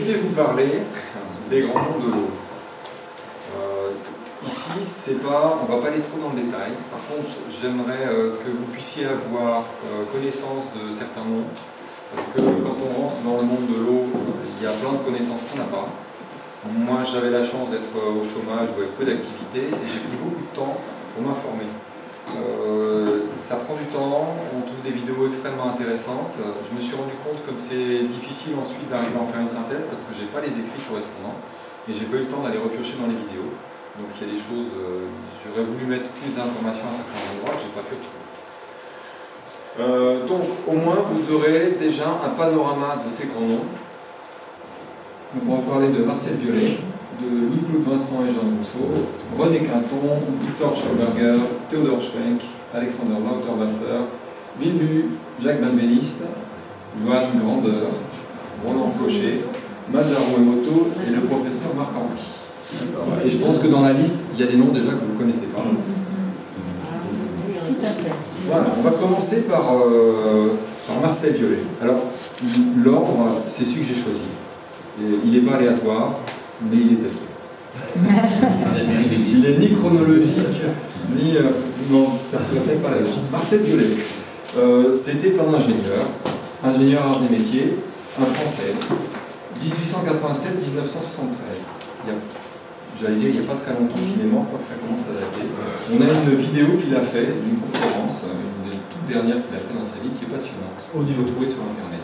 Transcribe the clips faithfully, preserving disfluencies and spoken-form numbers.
souhaiter vous parler des grands noms de l'eau. Euh, ici, c'est pas, on ne va pas aller trop dans le détail. Par contre, j'aimerais euh, que vous puissiez avoir euh, connaissance de certains noms. Parce que quand on rentre dans le monde de l'eau, il y a plein de connaissances qu'on n'a pas. Moi, j'avais la chance d'être au chômage ou avec peu d'activité et j'ai pris beaucoup de temps pour m'informer. Euh, ça prend du temps, on trouve des vidéos extrêmement intéressantes. Je me suis rendu compte comme c'est difficile ensuite d'arriver à en faire une synthèse parce que j'ai pas les écrits correspondants et j'ai pas eu le temps d'aller repiocher dans les vidéos. Donc il y a des choses, euh, j'aurais voulu mettre plus d'informations à certains endroits que j'ai pas pu retrouver. Euh, donc au moins vous aurez déjà un panorama de ces grands noms. Donc on va parler de Marcel Violet, de Louis-Claude Vincent et Jean Rousseau, René Quinton, Victor Schauberger, Théodore Schwenk, Alexander Lauterwasser, Villu, Jacques Benveniste, Johan Grandeur, Roland Clocher, Masaru Emoto et le professeur Marc-Henri. Et je pense que dans la liste, il y a des noms déjà que vous ne connaissez pas. Tout à fait. Voilà, on va commencer par, euh, par Marcel Violet. Alors, l'ordre, c'est celui que j'ai choisi. Et il n'est pas aléatoire, mais il est tel quel. Il n'est ni chronologique, ni... Euh, non, personne ne pas la logique. Marcel Violet, euh, c'était un ingénieur, ingénieur arts et métiers, un Français, mille huit cent quatre-vingt-sept à mille neuf cent soixante-treize. J'allais dire, il n'y a pas très longtemps qu'il est mort, quoi que ça commence à dater. On a une vidéo qu'il a fait d'une conférence, une des toutes dernières qu'il a fait dans sa vie, qui est passionnante. On y retrouve sur Internet.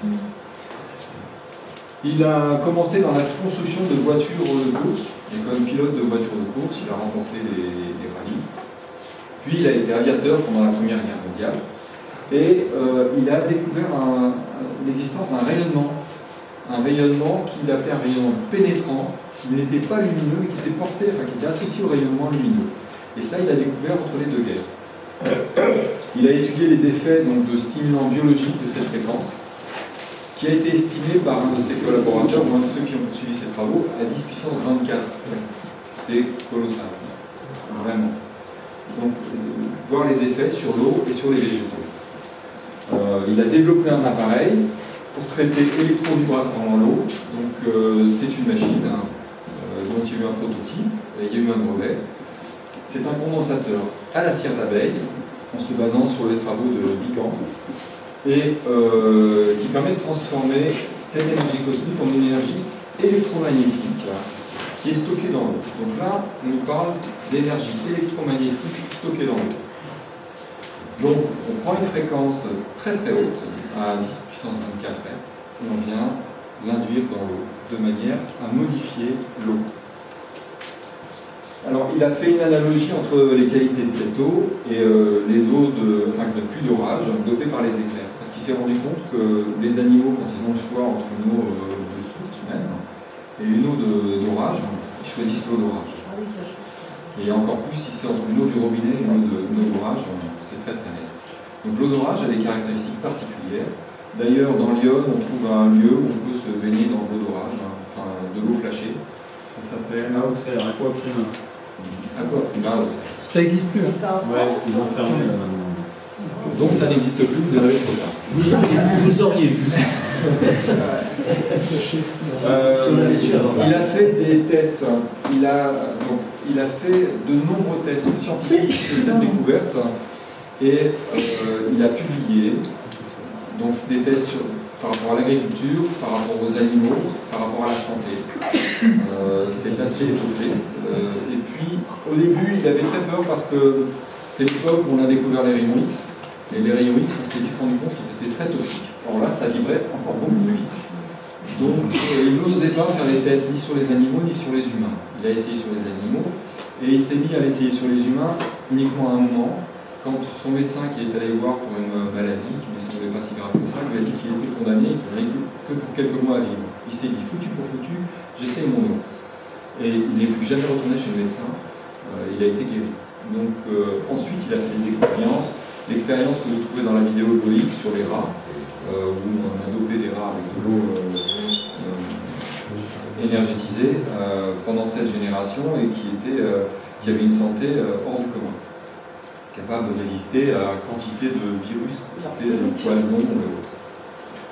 Il a commencé dans la construction de voitures de course, et comme pilote de voitures de course, il a remporté des, des rallyes. Puis il a été aviateur pendant la Première Guerre mondiale, et euh, il a découvert l'existence d'un rayonnement, un rayonnement qu'il appelait un rayonnement pénétrant, qui n'était pas lumineux, mais qui était porté, enfin qui était associé au rayonnement lumineux. Et ça, il a découvert entre les deux guerres. Il a étudié les effets donc, de stimulants biologiques de cette fréquence, qui a été estimé par un de ses collaborateurs, ou un de ceux qui ont poursuivi ses travaux, à dix puissance vingt-quatre hertz. C'est colossal, vraiment. Donc, euh, voir les effets sur l'eau et sur les végétaux. Euh, il a développé un appareil pour traiter électro-vibratoirement l'eau. Donc, euh, c'est une machine hein, euh, dont il y a eu un prototype, et il y a eu un brevet. C'est un condensateur à la cire d'abeille, en se basant sur les travaux de Vigan, et euh, qui permet de transformer cette énergie cosmique en énergie électromagnétique qui est stockée dans l'eau. Donc là, on nous parle d'énergie électromagnétique stockée dans l'eau. Donc, on prend une fréquence très très haute, à dix puissance vingt-quatre hertz, et on vient l'induire dans l'eau, de manière à modifier l'eau. Alors, il a fait une analogie entre les qualités de cette eau et euh, les eaux de, enfin, de pluie d'orage dopées par les éclairs. Parce qu'il s'est rendu compte que les animaux, quand ils ont le choix entre une eau euh, de source humaine et une eau d'orage, ils choisissent l'eau d'orage. Et encore plus si c'est entre une eau du robinet et une eau d'orage, c'est très très net. Donc l'eau d'orage a des caractéristiques particulières. D'ailleurs, dans Lyon, on trouve un lieu où on peut se baigner dans l'eau d'orage, hein, enfin de l'eau flashée. Ça s'appelle Aquaprima. Aquaprima, ça n'existe plus. Hein. Ouais, ils ont fermé là maintenant. Donc ça n'existe plus, vous arrivez trop tard. Vous auriez, vous auriez vu. euh, il a fait des tests, il a, donc, il a fait de nombreux tests scientifiques de cette découverte et euh, il a publié donc, des tests sur, par rapport à l'agriculture, par rapport aux animaux, par rapport à la santé. Euh, c'est assez étoffé. Euh, et puis, au début, il avait très peur parce que c'est l'époque où on a découvert les rayons X. Et les rayons X, on s'est vite rendu compte qu'ils étaient très toxiques. Or là, ça vibrait encore beaucoup plus vite. Donc, euh, il n'osait pas faire les tests ni sur les animaux ni sur les humains. Il a essayé sur les animaux et il s'est mis à l'essayer sur les humains uniquement à un moment, quand son médecin qui est allé le voir pour une maladie qui ne lui semblait pas si grave que ça, lui a dit qu'il était condamné et qu'il n'avait que pour quelques mois à vivre. Il s'est dit, foutu pour foutu, j'essaye mon eau. Et il n'est plus jamais retourné chez le médecin, euh, il a été guéri. Donc euh, ensuite, il a fait des expériences. L'expérience que vous trouvez dans la vidéo de Loïc sur les rats, euh, où on a dopé des rats avec de l'eau euh, euh, énergétisée euh, pendant cette génération et qui, était, euh, qui avait une santé euh, hors du commun, capable de résister à la quantité de virus, de poisons et autres.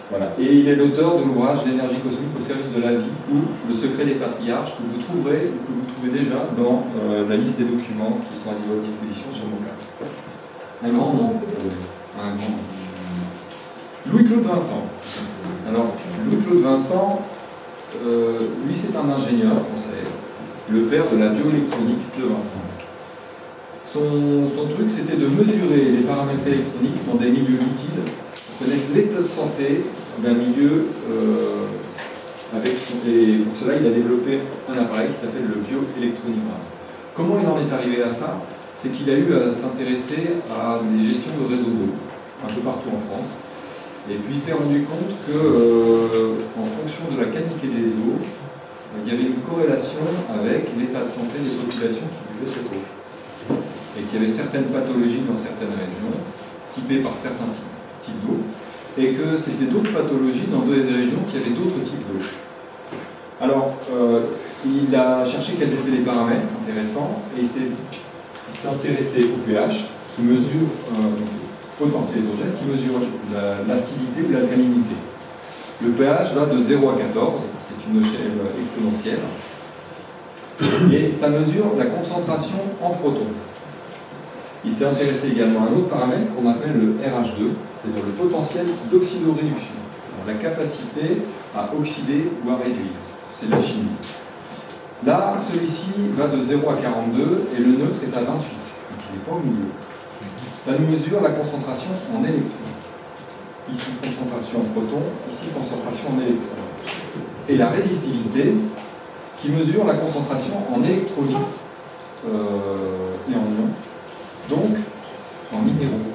Voilà. Et il est l'auteur de l'ouvrage L'énergie cosmique au service de la vie ou Le secret des patriarches, que vous trouverez ou que vous trouvez déjà dans euh, la liste des documents qui sont à votre disposition sur Moca. Un grand nom. Un grand nom. Louis-Claude Vincent. Alors, Louis-Claude Vincent, euh, lui c'est un ingénieur français, le père de la bioélectronique de Vincent. Son, son truc, c'était de mesurer les paramètres électroniques dans des milieux liquides pour connaître l'état de santé d'un milieu euh, avec son... Et pour cela, il a développé un appareil qui s'appelle le bioélectronogramme. Comment il en est arrivé à ça? C'est qu'il a eu à s'intéresser à des gestions de réseaux d'eau, un peu partout en France. Et puis il s'est rendu compte que, euh, en fonction de la qualité des eaux, il y avait une corrélation avec l'état de santé des populations qui buvaient cette eau. Et qu'il y avait certaines pathologies dans certaines régions, typées par certains types, types d'eau, et que c'était d'autres pathologies dans d'autres régions qui avaient d'autres types d'eau. Alors, euh, il a cherché quels étaient les paramètres intéressants, et il s'est intéressé au pH, qui mesure, euh, potentiel isogène, qui mesure l'acidité ou l'alcalinité. Le pH va de zéro à quatorze, c'est une échelle exponentielle, et ça mesure la concentration en protons. Il s'est intéressé également à un autre paramètre qu'on appelle le R H deux, c'est-à-dire le potentiel d'oxydoréduction, la capacité à oxyder ou à réduire. C'est la chimie. Là, celui-ci va de zéro à quarante-deux et le neutre est à vingt-huit, donc il n'est pas au milieu. Ça nous mesure la concentration en électrons. Ici, concentration en protons, ici, concentration en électrons. Et la résistivité, qui mesure la concentration en électrolytes euh, et en ions, donc en minéraux.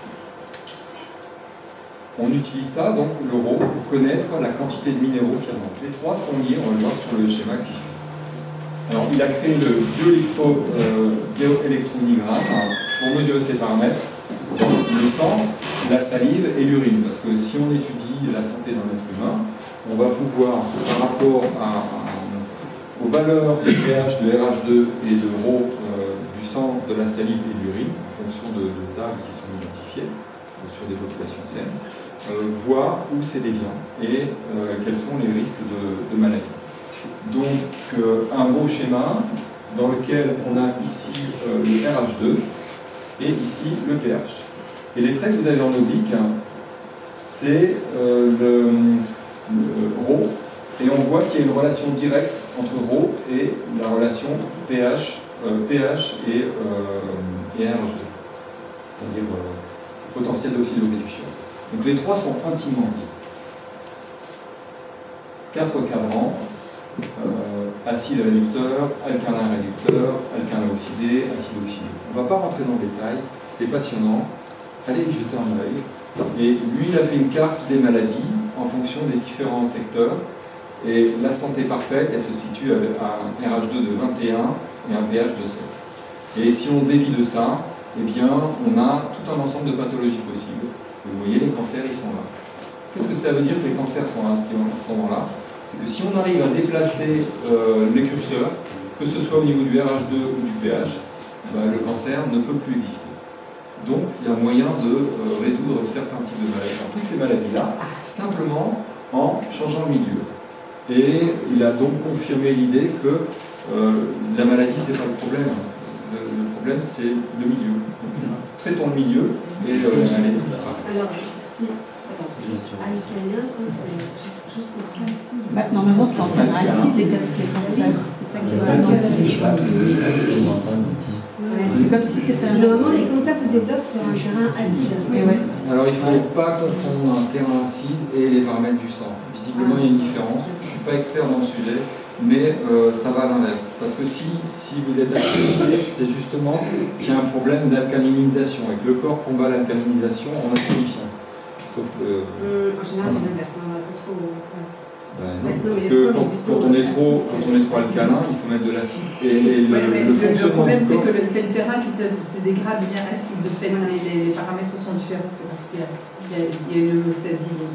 On utilise ça, donc le ρ, pour connaître la quantité de minéraux qu'il y a dans les trois sont liés, on va le voir sur le schéma qui suit. Alors, il a créé le bioélectronogramme pour mesurer ces paramètres, le sang, la salive et l'urine. Parce que si on étudie la santé d'un être humain, on va pouvoir, par rapport à, à, aux valeurs de pH, de R H deux et de ρ euh, du sang, de la salive et de l'urine, en fonction de, de tables qui sont identifiées euh, sur des populations saines, euh, voir où c'est déviant et euh, quels sont les risques de, de maladie. Donc, euh, un beau schéma dans lequel on a ici euh, le R H deux et ici le pH. Et les traits que vous avez en oblique, c'est euh, le, le ρ, et on voit qu'il y a une relation directe entre ρ et la relation pH, euh, pH et, euh, et R H deux, c'est-à-dire euh, potentiel d'oxydoréduction. Donc les trois sont intimement liés. Quatre cadrans. Euh, acide réducteur, alcalin réducteur, alcalin oxydé, acide oxydé. On ne va pas rentrer dans le détail, c'est passionnant. Allez y jeter un œil. Et lui, il a fait une carte des maladies en fonction des différents secteurs. Et la santé parfaite, elle se situe à un R H deux de vingt et un et un pH de sept. Et si on dévie de ça, eh bien, on a tout un ensemble de pathologies possibles. Vous voyez, les cancers, ils sont là. Qu'est-ce que ça veut dire que les cancers sont là à ce moment-là? C'est que si on arrive à déplacer euh, les curseurs, que ce soit au niveau du R H deux ou du pH, ben, le cancer ne peut plus exister. Donc, il y a moyen de euh, résoudre certains types de maladies, enfin, toutes ces maladies-là, simplement en changeant le milieu. Et il a donc confirmé l'idée que euh, la maladie, c'est pas le problème. Le, le problème, c'est le milieu. Donc, traitons le milieu et euh, la maladie disparaît. Alors, si alcalin, c'est jusqu'au quinze. Bah, normalement, c'est en acide les cancers. C'est ça que je C'est comme si c'était un. Normalement, les cancers se développent sur un terrain acide. Oui, ouais. Alors, il ne faut pas confondre un terrain acide et les paramètres du sang. Visiblement, il y a une différence. Je ne suis pas expert dans le sujet, mais euh, ça va à l'inverse. Parce que si, si vous êtes acidifié, c'est justement qu'il y a un problème d'alcalinisation et que le corps combat l'alcalinisation en acidifiant. Sauf que... Hum, en général, c'est l'inverse. On va pas trop. Ouais. Ben non, parce que quand, quand, on est trop, quand on est trop alcalin, il faut mettre de l'acide. Et, et le, ouais, mais le, le, le problème, c'est corps... que c'est le terrain qui se, se dégrade bien acide. De fait, ouais. les, les paramètres sont différents. C'est parce qu'il y, y, y a une homéostasie. Je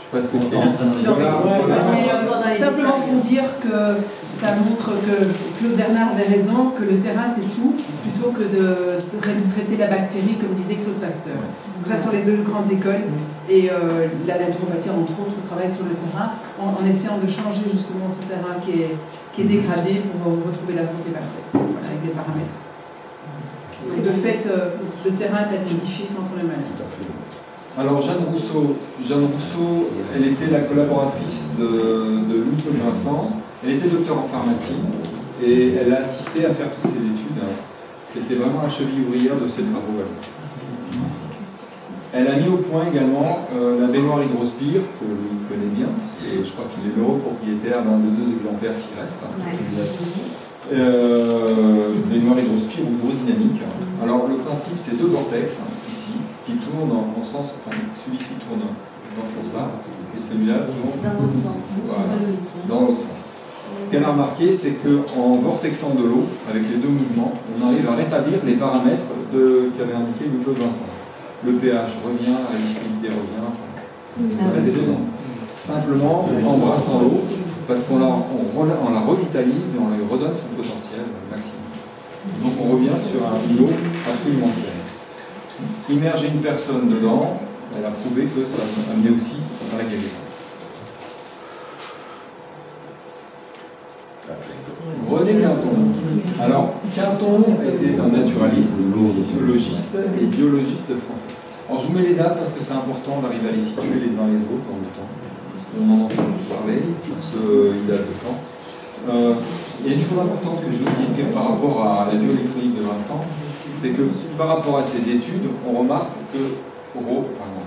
suis pas spécialiste. Non, Voilà, mais, voilà. mais, euh, simplement pour dire que ça montre que Claude Bernard avait raison, que le terrain c'est tout, plutôt que de, de traiter la bactérie comme disait Claude Pasteur. Donc ça sont les deux grandes écoles, et euh, la naturopathie entre autres travaille sur le terrain en, en essayant de changer justement ce terrain qui est, qui est dégradé pour retrouver la santé parfaite, voilà, avec des paramètres. Donc de fait, euh, le terrain est acidifié quand on est malade. Alors Jeanne Rousseau, Jeanne Rousseau, elle était la collaboratrice de, de Louis-Claude Vincent. Elle était docteur en pharmacie et elle a assisté à faire toutes ces études. C'était vraiment la cheville ouvrière de ses travaux. Elle a mis au point également euh, la baignoire Hydrospire, que vous connaissez bien, parce que je crois qu'il est l'euro propriétaire d'un des deux exemplaires qui restent. Euh, baignoire Hydrospire ou hydrodynamique. Alors le principe, c'est deux vortex, hein, ici, qui tournent en, en sens, enfin celui-ci tourne dans ce sens-là, et celui-là tourne Dans l'autre sens. voilà, dans l'autre sens. Ce qu'elle a remarqué, c'est qu'en vortexant de l'eau, avec les deux mouvements, on arrive à rétablir les paramètres qu'avait indiqué Louis-Claude Vincent. Le pH revient, la réductivité revient, enfin, ça reste dedans. Simplement en brassant l'eau, parce qu'on la, on, on la revitalise et on lui redonne son potentiel maximum. Donc on revient sur un, une eau absolument saine. Immerger une personne dedans, elle a prouvé que ça amenait aussi à la guérison. René Quinton. Alors, Quinton était un naturaliste, physiologiste et biologiste français. Alors, je vous mets les dates parce que c'est important d'arriver à les situer les uns les autres dans le temps. Parce qu'on en entend tous parler, tous euh, ils datent de quand. Euh, il y a une chose importante que je veux dire par rapport à la bioélectronique de Vincent, c'est que par rapport à ses études, on remarque que Rho, pardon,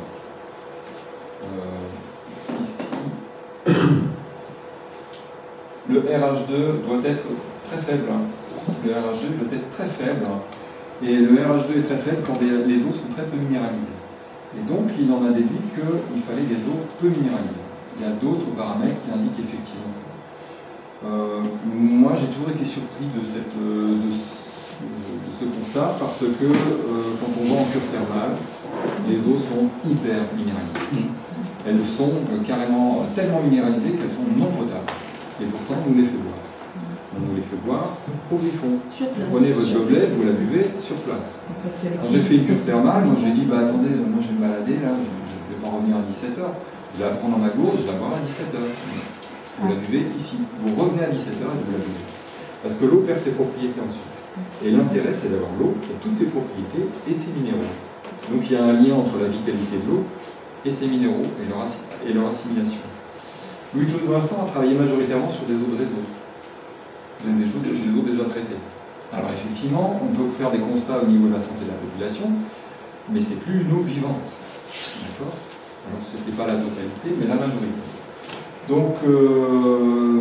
euh, ici, le R H deux doit être très faible. Le R H deux doit être très faible. Et le R H deux est très faible quand les eaux sont très peu minéralisées. Et donc, il en a déduit qu'il fallait des eaux peu minéralisées. Il y a d'autres paramètres qui indiquent effectivement ça. Euh, moi, j'ai toujours été surpris de, cette, de, ce, de ce constat parce que euh, quand on va en cure thermale, les eaux sont hyper minéralisées. Elles sont euh, carrément tellement minéralisées qu'elles sont non potables. Et pourtant, on nous les fait boire. On nous les fait boire au griffon. Vous prenez votre gobelet, vous la buvez sur place. Quand j'ai fait une cure thermale, moi j'ai dit, bah attendez, moi je vais me balader, là, je ne vais pas revenir à dix-sept heures. Je vais la prendre dans ma gourde, je vais la boire à dix-sept heures. Vous la buvez ici. Vous revenez à dix-sept heures et vous la buvez. Parce que l'eau perd ses propriétés ensuite. Et l'intérêt, c'est d'avoir l'eau qui a toutes ses propriétés et ses minéraux. Donc il y a un lien entre la vitalité de l'eau et ses minéraux et leur, et leur assimilation. Louis-Claude Vincent a travaillé majoritairement sur des eaux de réseau, donc des eaux, des eaux déjà traitées. Alors effectivement, on peut faire des constats au niveau de la santé de la population, mais c'est plus une eau vivante. D'accord ? Alors ce n'était pas la totalité, mais la majorité. Donc, euh,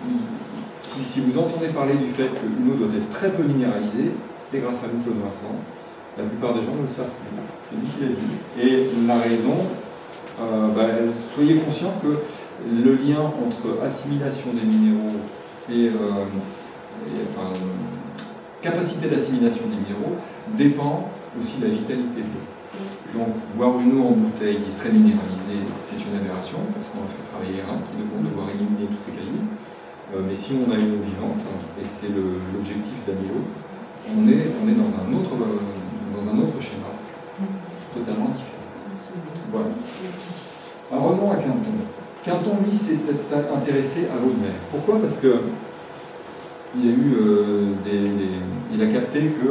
si, si vous entendez parler du fait qu'une eau doit être très peu minéralisée, c'est grâce à Louis-Claude Vincent. La plupart des gens ne le savent plus. C'est lui qui l'a dit. Et la raison, euh, bah, soyez conscients que le lien entre assimilation des minéraux et, euh, et enfin, capacité d'assimilation des minéraux dépend aussi de la vitalité de l'eau. Donc, boire une eau en bouteille qui est très minéralisée, c'est une aberration, parce qu'on va faire travailler les reins qui vont devoir éliminer tous ces cailloux. Euh, mais si on a une eau vivante, et c'est l'objectif d'Amilo, on est, on est dans, un autre, dans un autre schéma, totalement différent. Voilà. Alors, revenons à Quinton. Quinton, lui, s'est intéressé à l'eau de mer. Pourquoi ? Parce que il a eu euh, des, des, il a capté que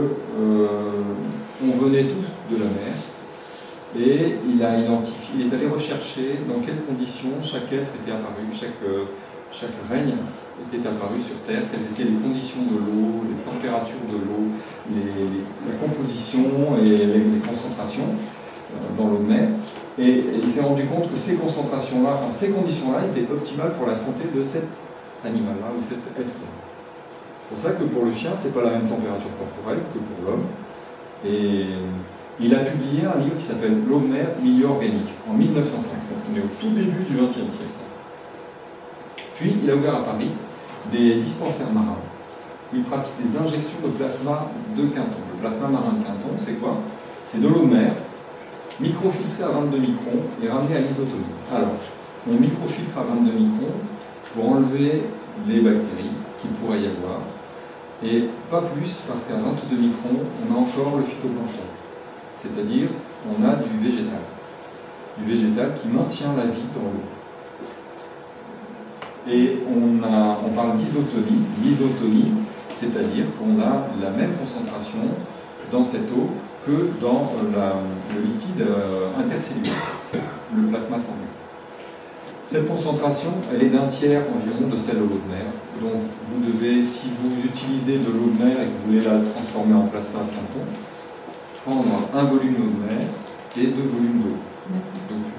euh, on venait tous de la mer et il a identifié, il est allé rechercher dans quelles conditions chaque être était apparu, chaque, euh, chaque règne était apparu sur Terre, quelles étaient les conditions de l'eau, les températures de l'eau, les, les, la composition et les, les concentrations euh, dans l'eau de mer. Et, et il s'est rendu compte que ces concentrations-là, enfin ces conditions-là étaient optimales pour la santé de cet animal-là ou cet être-là. C'est pour ça que pour le chien, ce n'est pas la même température corporelle que pour l'homme. Et il a publié un livre qui s'appelle L'eau de mer, milieu organique, en mille neuf cent cinquante. On est au tout début du vingtième siècle. Puis, il a ouvert à Paris des dispensaires marins, où il pratique des injections de plasma de Quinton. Le plasma marin de Quinton, c'est quoi? C'est de l'eau de mer, microfiltrée à vingt-deux microns et ramenée à l'isotomie. Alors, on microfiltre à vingt-deux microns pour enlever les bactéries qu'il pourrait y avoir, et pas plus parce qu'à vingt-deux microns, on a encore le phytoplancton, c'est-à-dire on a du végétal, du végétal qui maintient la vie dans l'eau. Et on, a, on parle d'isotonie, l'isotonie, c'est-à-dire qu'on a la même concentration dans cette eau que dans la, le liquide intercellulaire, le plasma sanguin. Cette concentration, elle est d'un tiers environ de celle de l'eau de mer. Donc vous devez, si vous utilisez de l'eau de mer et que vous voulez la transformer en plasma Quinton, prendre un volume d'eau de mer et deux volumes d'eau, d'eau pure.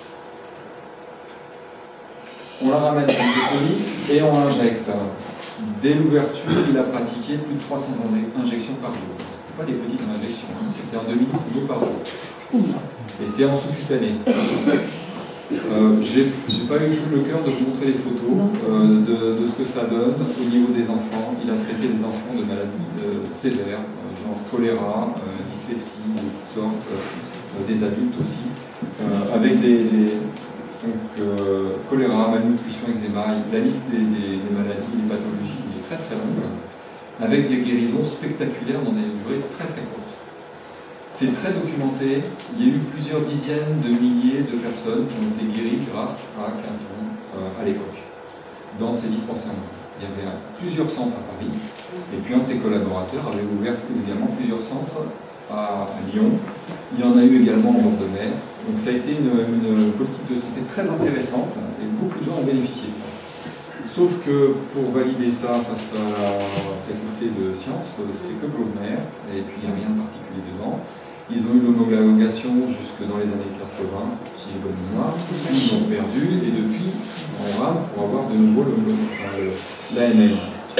On la ramène à l'isotonie et on l'injecte. Dès l'ouverture, il a pratiqué plus de trois cents injections par jour. Ce n'était pas des petites injections, hein. C'était un demi-litre d'eau par jour. Et c'est en sous-cutané. Euh, J'ai pas eu le cœur de vous montrer les photos euh, de, de ce que ça donne au niveau des enfants. Il a traité des enfants de maladies euh, sévères, euh, genre choléra, euh, dyspepsie, de toutes sortes, euh, des adultes aussi, euh, avec des, des donc, euh, choléra, malnutrition, eczéma. La liste des, des, des maladies, des pathologies est très très longue, avec des guérisons spectaculaires dans des durées très très courtes. C'est très documenté, il y a eu plusieurs dizaines de milliers de personnes qui ont été guéries grâce à Quinton euh, à l'époque, dans ces dispensaires. Il y avait plusieurs centres à Paris, et puis un de ses collaborateurs avait ouvert également plusieurs centres à, à Lyon. Il y en a eu également en bord de mer. Donc ça a été une, une politique de santé très intéressante, et beaucoup de gens ont bénéficié de ça. Sauf que pour valider ça face à la faculté de sciences, c'est que de l'eau de mer, et puis il n'y a rien de particulier dedans. Ils ont eu l'homologation jusque dans les années quatre-vingts, si j'ai bonne mémoire. Ils l'ont perdu, et depuis, on rame pour avoir de nouveau l'A M M.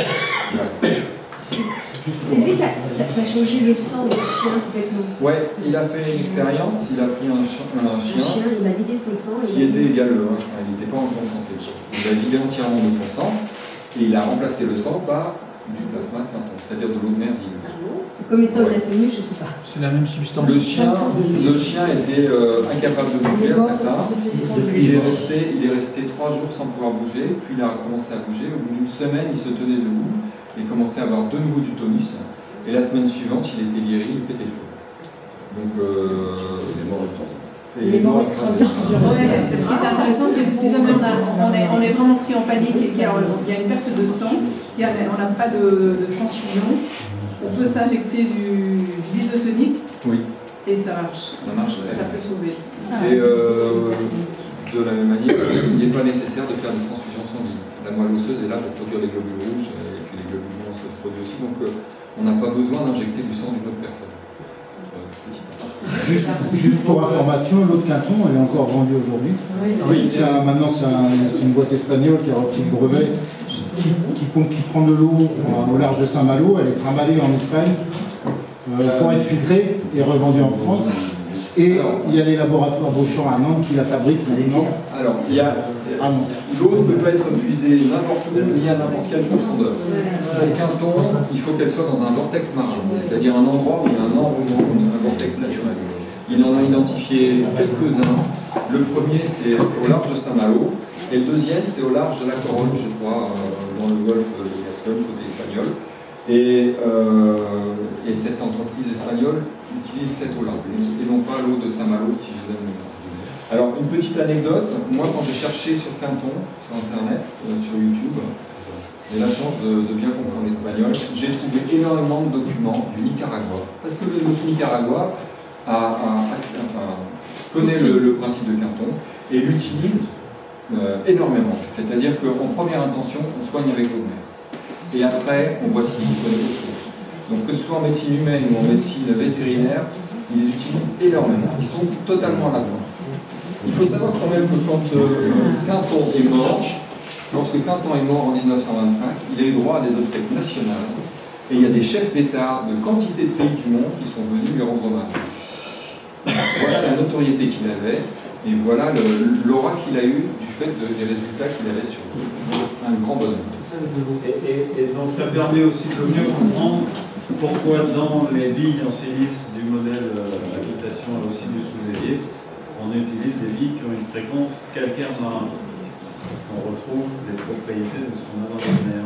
C'est lui qui a, qui a changé le sang du chien complètement. Ouais, il a fait une expérience, il a pris un, chi un chien, un chien, il a vidé son sang. Qui était galeux, hein. Il n'était pas en bonne santé. Il a vidé entièrement de son sang, et il a remplacé le sang par du plasma de Quinton, c'est-à-dire de l'eau de mer diluée. Comme étant ouais. Tenue, je ne sais pas. C'est la même substance. Le chien, le chien était euh, incapable de bouger après ça. Il est, resté, il est resté trois jours sans pouvoir bouger, puis il a commencé à bouger. Au bout d'une semaine, il se tenait debout et commençait à avoir de nouveau du tonus. Et la semaine suivante, il était guéri, il pétait le feu. Donc, euh, il est mort écrasé. Il est mort écrasé. Ouais, ce qui est intéressant, c'est que si jamais on, a, on, est, on est vraiment pris en panique et qu'il y, y a une perte de sang, il y a, on n'a pas de, de transfusion, on peut s'injecter du l'isotonique. Oui. Et ça marche. Ça marche. Ça, ça peut sauver. Et euh, de la même manière, il n'est pas nécessaire de faire une transfusion sanguine. La moelle osseuse est là pour produire les globules rouges et puis les globules blancs se produisent aussi. Donc euh, on n'a pas besoin d'injecter du sang d'une autre personne. Juste, juste pour information, l'eau de Quinton, elle est encore vendue aujourd'hui. Oui. Un, maintenant, c'est un, une boîte espagnole qui a repris le brevet, qui, qui, qui prend de l'eau au large de Saint-Malo. Elle est trimballée en Espagne euh, pour être filtrée et revendue en France. Et il y a les laboratoires Beauchamp à Nantes qui la fabriquent maintenant. Alors, il y a ah, l'eau ne peut pas être puisée n'importe où ni à n'importe quelle profondeur. Pour Quinton, il faut qu'elle soit dans un vortex marin, c'est-à-dire un endroit où il y a un enroulement, un vortex naturel. Il en a identifié quelques-uns. Le premier, c'est au large de Saint-Malo, et le deuxième, c'est au large de la Corolle, je crois, dans le golfe de Gascogne, côté espagnol. Et, euh, et cette entreprise espagnole utilise cette eau-là, et non pas l'eau de Saint-Malo, si je l'aime. Alors, une petite anecdote, moi quand j'ai cherché sur Quinton, sur Internet, euh, sur YouTube, j'ai la chance de, de bien comprendre l'espagnol, j'ai trouvé énormément de documents du Nicaragua, parce que le, le Nicaragua a, a, a, enfin, connaît le, le principe de Quinton et l'utilise euh, énormément. C'est-à-dire qu'en première intention, on soigne avec l'eau de mer. Et après, on voit s'il connaît autre chose. Donc que ce soit en médecine humaine ou en médecine vétérinaire, ils les utilisent énormément. Ils sont totalement à la pointe. Il faut savoir quand même que quand euh, Quinton est mort, lorsque Quinton est mort en mille neuf cent vingt-cinq, il a eu droit à des obsèques nationales. Et il y a des chefs d'État de quantité de pays du monde qui sont venus lui rendre hommage. Voilà la notoriété qu'il avait, et voilà l'aura qu'il a eu du fait de, des résultats qu'il avait sur un grand bonhomme. Et, et, et donc ça permet aussi de mieux comprendre pourquoi dans les billes en silice du modèle euh, habitation aussi du sous-évier, on utilise des billes qui ont une fréquence calcaire marin. Parce qu'on retrouve les propriétés de ce qu'on a dans la mer.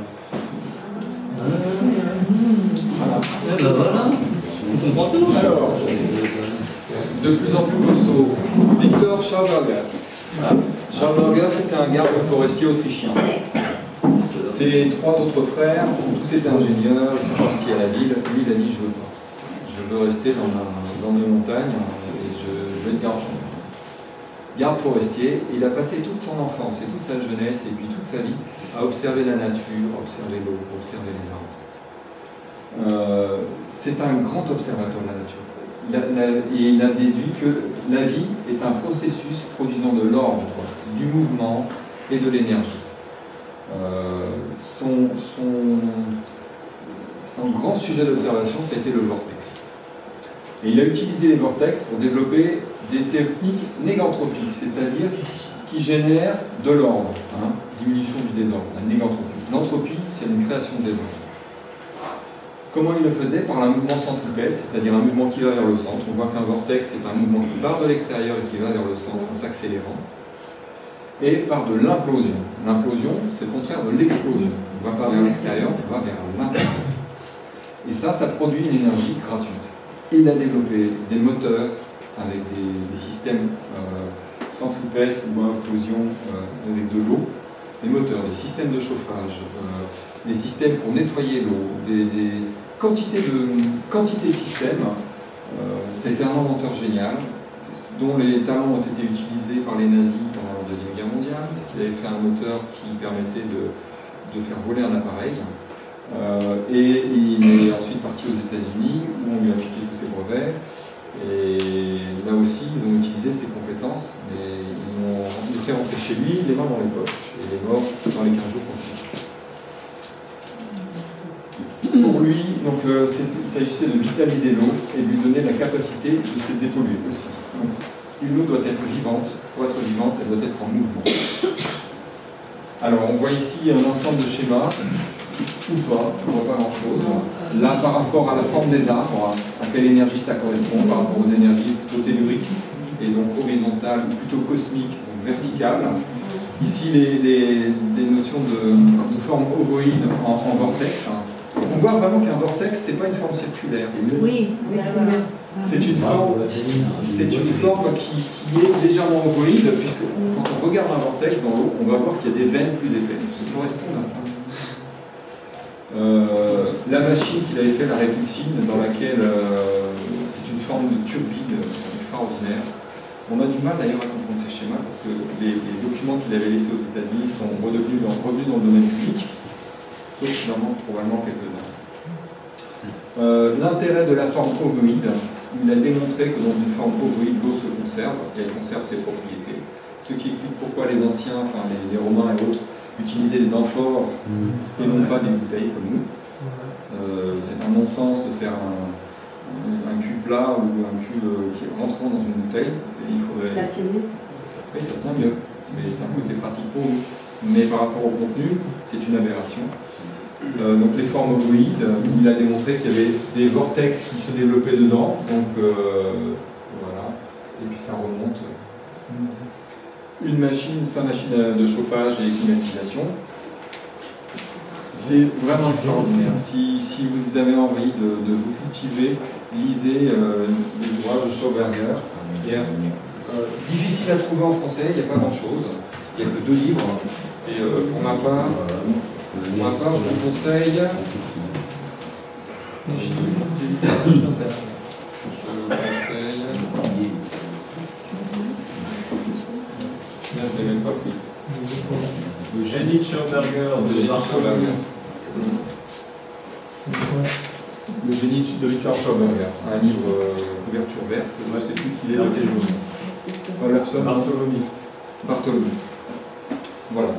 Voilà. Alors, de plus en plus costaud, Victor Schauberger. Schauberger, c'était un garde forestier autrichien. Ses trois autres frères, tous étaient ingénieurs, ils sont partis à la ville. Lui, il a dit, je veux pas. Je veux rester dans, ma, dans mes montagnes et je, je veux être garde champêtre. Garde forestier, il a passé toute son enfance et toute sa jeunesse et puis toute sa vie à observer la nature, observer l'eau, observer les arbres. Euh, c'est un grand observateur de la nature. Il a, la, et il a déduit que la vie est un processus produisant de l'ordre, du mouvement et de l'énergie. Euh, son, son, son grand sujet d'observation, ça a été le vortex. Et il a utilisé les vortex pour développer des techniques négantropiques, c'est-à-dire qui génèrent de l'ordre, hein, diminution du désordre, la négantropie. L'entropie, c'est une création de désordre. Comment il le faisait? Par un mouvement centripète, c'est-à-dire un mouvement qui va vers le centre. On voit qu'un vortex, c'est un mouvement qui part de l'extérieur et qui va vers le centre en s'accélérant. Et par de l'implosion. L'implosion, c'est le contraire de l'explosion. On ne va pas vers l'extérieur, on va vers l'implosion. Et ça, ça produit une énergie gratuite. Il a développé des moteurs avec des, des systèmes euh, centripètes ou à implosion euh, avec de l'eau, des moteurs, des systèmes de chauffage, euh, des systèmes pour nettoyer l'eau, des, des quantités de, quantités de systèmes. Euh, ça a été un inventeur génial, dont les talents ont été utilisés par les nazis pendant la Deuxième Guerre mondiale, parce qu'il avait fait un moteur qui permettait de, de faire voler un appareil. Euh, et il est ensuite parti aux États-Unis, où on lui a piqué tous ses brevets. Et là aussi, ils ont utilisé ses compétences, mais ils l'ont laissé rentrer chez lui, les mains dans les poches, et il est mort dans les quinze jours qu'on suit. Pour lui, donc, euh, il s'agissait de vitaliser l'eau et de lui donner la capacité de se dépolluer aussi. Donc, une eau doit être vivante. Pour être vivante, elle doit être en mouvement. Alors, on voit ici un ensemble de schémas, ou pas, on ne voit pas grand-chose. Là, par rapport à la forme des arbres, à quelle énergie ça correspond, par rapport aux énergies plutôt telluriques, et donc horizontales, ou plutôt cosmiques, donc verticales. Ici, les, les, des notions de, de forme ovoïde en, en vortex. On voit vraiment qu'un vortex, ce n'est pas une forme circulaire. Oui, c'est une forme, c'est une forme qui, qui est légèrement ovoïde, puisque quand on regarde un vortex dans l'eau, on va voir qu'il y a des veines plus épaisses qui correspondent à ça. Euh, la machine qu'il avait fait, la Réfluxine, dans laquelle euh, c'est une forme de turbine extraordinaire. On a du mal d'ailleurs à comprendre ces schémas parce que les, les documents qu'il avait laissés aux États-Unis sont redevenus dans, revenus dans le domaine public, sauf finalement probablement quelques-uns. Euh, L'intérêt de la forme ovoïde, il a démontré que dans une forme ovoïde, l'eau se conserve, et elle conserve ses propriétés. Ce qui explique pourquoi les anciens, enfin les, les Romains et autres, utilisaient des amphores et non pas des bouteilles comme nous. Euh, C'est un non-sens de faire un, un cul plat ou un cul euh, qui est rentrant dans une bouteille. Et il faudrait... Ça tient mieux. Oui, ça tient mieux, mais c'est un côté pratique pour nous. Mais par rapport au contenu, c'est une aberration. Euh, donc les formes ovoïdes, il a démontré qu'il y avait des vortex qui se développaient dedans, donc euh, voilà, et puis ça remonte. Une machine, sa machine de chauffage et climatisation. C'est vraiment extraordinaire. Si, si vous avez envie de, de vous cultiver, lisez euh, l'ouvrage de Schauberger. Euh, difficile à trouver en français, il n'y a pas grand-chose. Il n'y a que deux livres. Et euh, pour ma part, pour ma part, je vous conseille. Je vous conseille. Je ne l'ai même pas pris. Le génie de Schauberger, Le génie de Schauberger. Le génie de Victor Schauberger. Un livre euh, couverture verte. Moi, c'est plus qu'il est là, les jaune. Olafson Bartholomew. Bartholomew. Voilà.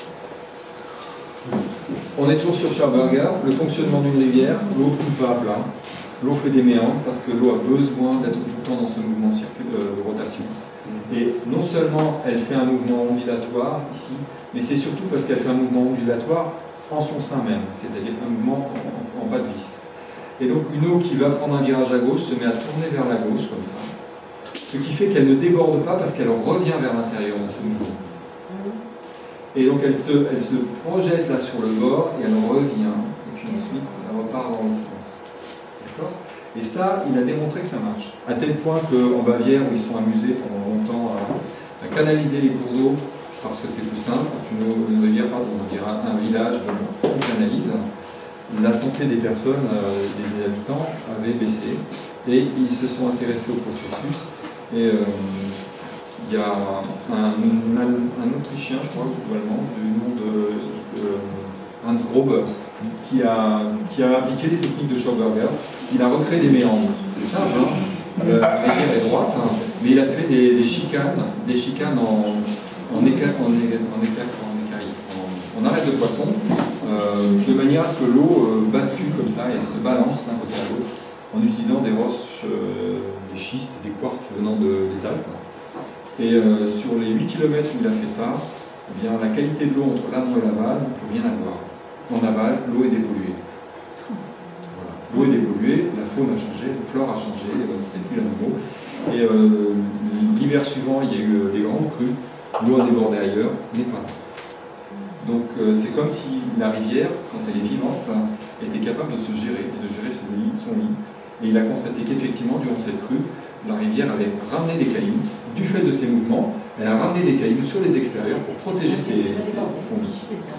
On est toujours sur Schauberger. Le fonctionnement d'une rivière. L'eau ne coule pas à plat. L'eau fait des méandres parce que l'eau a besoin d'être tout le temps dans ce mouvement de rotation. Et non seulement elle fait un mouvement ondulatoire ici, mais c'est surtout parce qu'elle fait un mouvement ondulatoire en son sein même, c'est-à-dire un mouvement en, en, en pas de vis. Et donc une eau qui va prendre un virage à gauche se met à tourner vers la gauche comme ça. ce qui fait qu'elle ne déborde pas parce qu'elle revient vers l'intérieur dans ce mouvement. Et donc elle se, elle se projette là sur le bord et elle revient, et puis ensuite elle repart dans l'autre sens. D'accord ? Et ça, il a démontré que ça marche. À tel point qu'en Bavière, où ils sont amusés pendant longtemps à, à canaliser les cours d'eau, parce que c'est plus simple, quand une, une rivière passe dans un, un village, on canalise, la santé des personnes, euh, des habitants, avait baissé, et ils se sont intéressés au processus. Et euh, il y a un, un, un Autrichien, je crois, ou allemand, du nom de, de Hans Grober, qui a, qui a appliqué les techniques de Schauberger. Il a recréé des méandres. C'est simple, hein, la rivière est droite, hein, mais il a fait des, des chicanes, des chicanes en, en écailles, en, en, écailles, en, écailles, en, en arête de poisson, euh, de manière à ce que l'eau euh, bascule comme ça et elle se balance d'un côté à l'autre, en utilisant des roches, euh, des schistes, des quartz venant de, des Alpes. Et euh, sur les huit kilomètres où il a fait ça, eh bien, la qualité de l'eau entre l'amont et l'aval, on ne peut rien avoir. En aval, l'eau est dépolluée. Voilà. L'eau est dépolluée, la faune a changé, la flore a changé, c'est plus la même eau. Et euh, l'hiver suivant, il y a eu des grandes crues, l'eau a débordé ailleurs, n'est pas là. Donc euh, c'est comme si la rivière, quand elle est vivante, était capable de se gérer, et de gérer son lit, son lit. Et il a constaté qu'effectivement, durant cette crue, la rivière avait ramené des cailloux, du fait de ses mouvements, elle a ramené des cailloux sur les extérieurs pour protéger ses, ses, son lit.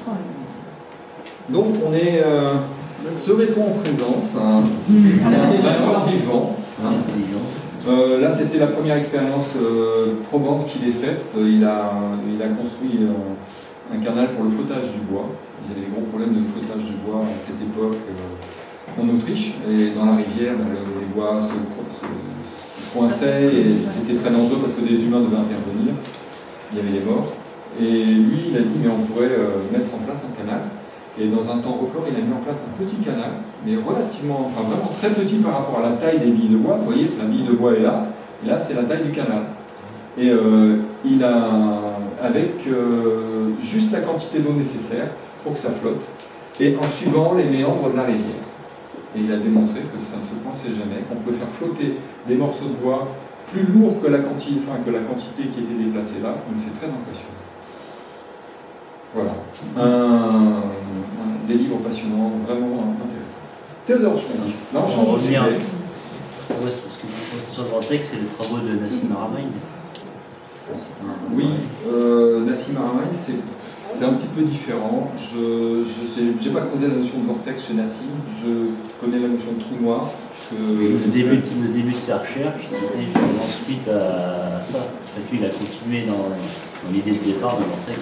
Donc on est, euh, serait-on en présence hein, d'un corps vivant hein. euh, Là c'était la première expérience euh, probante qu'il ait faite. Il a, il a construit euh, un canal pour le flottage du bois. Il y avait des gros problèmes de flottage du bois à cette époque euh, en Autriche. Et dans la rivière, ben, le, les bois se, se coinçaient et c'était très dangereux parce que des humains devaient intervenir. Il y avait des morts. Et lui, il a dit, mais on pourrait euh, mettre en place un canal. Et dans un temps record, il a mis en place un petit canal, mais relativement, enfin vraiment très petit par rapport à la taille des billes de bois. Vous voyez que la bille de bois est là, et là c'est la taille du canal. Et euh, il a, avec euh, juste la quantité d'eau nécessaire pour que ça flotte, et en suivant les méandres de la rivière. Et il a démontré que ça ne se coinçait jamais, qu'on pouvait faire flotter des morceaux de bois plus lourds que la quantité, enfin, que la quantité qui était déplacée là, donc c'est très impressionnant. Voilà, un, un, des livres passionnants, vraiment intéressants. Théodore Schwenk, là on change de sujet. Ouais, parce que sur le vortex, c'est les travaux de Nassim Haramein. Oui, euh, Nassim Haramein, c'est un petit peu différent. Je n'ai pas creusé la notion de vortex chez Nassim, je connais la notion de trou noir. Le début, le début de sa recherche, c'était ensuite à ça. En fait, il a continué dans, dans l'idée de départ de vortex.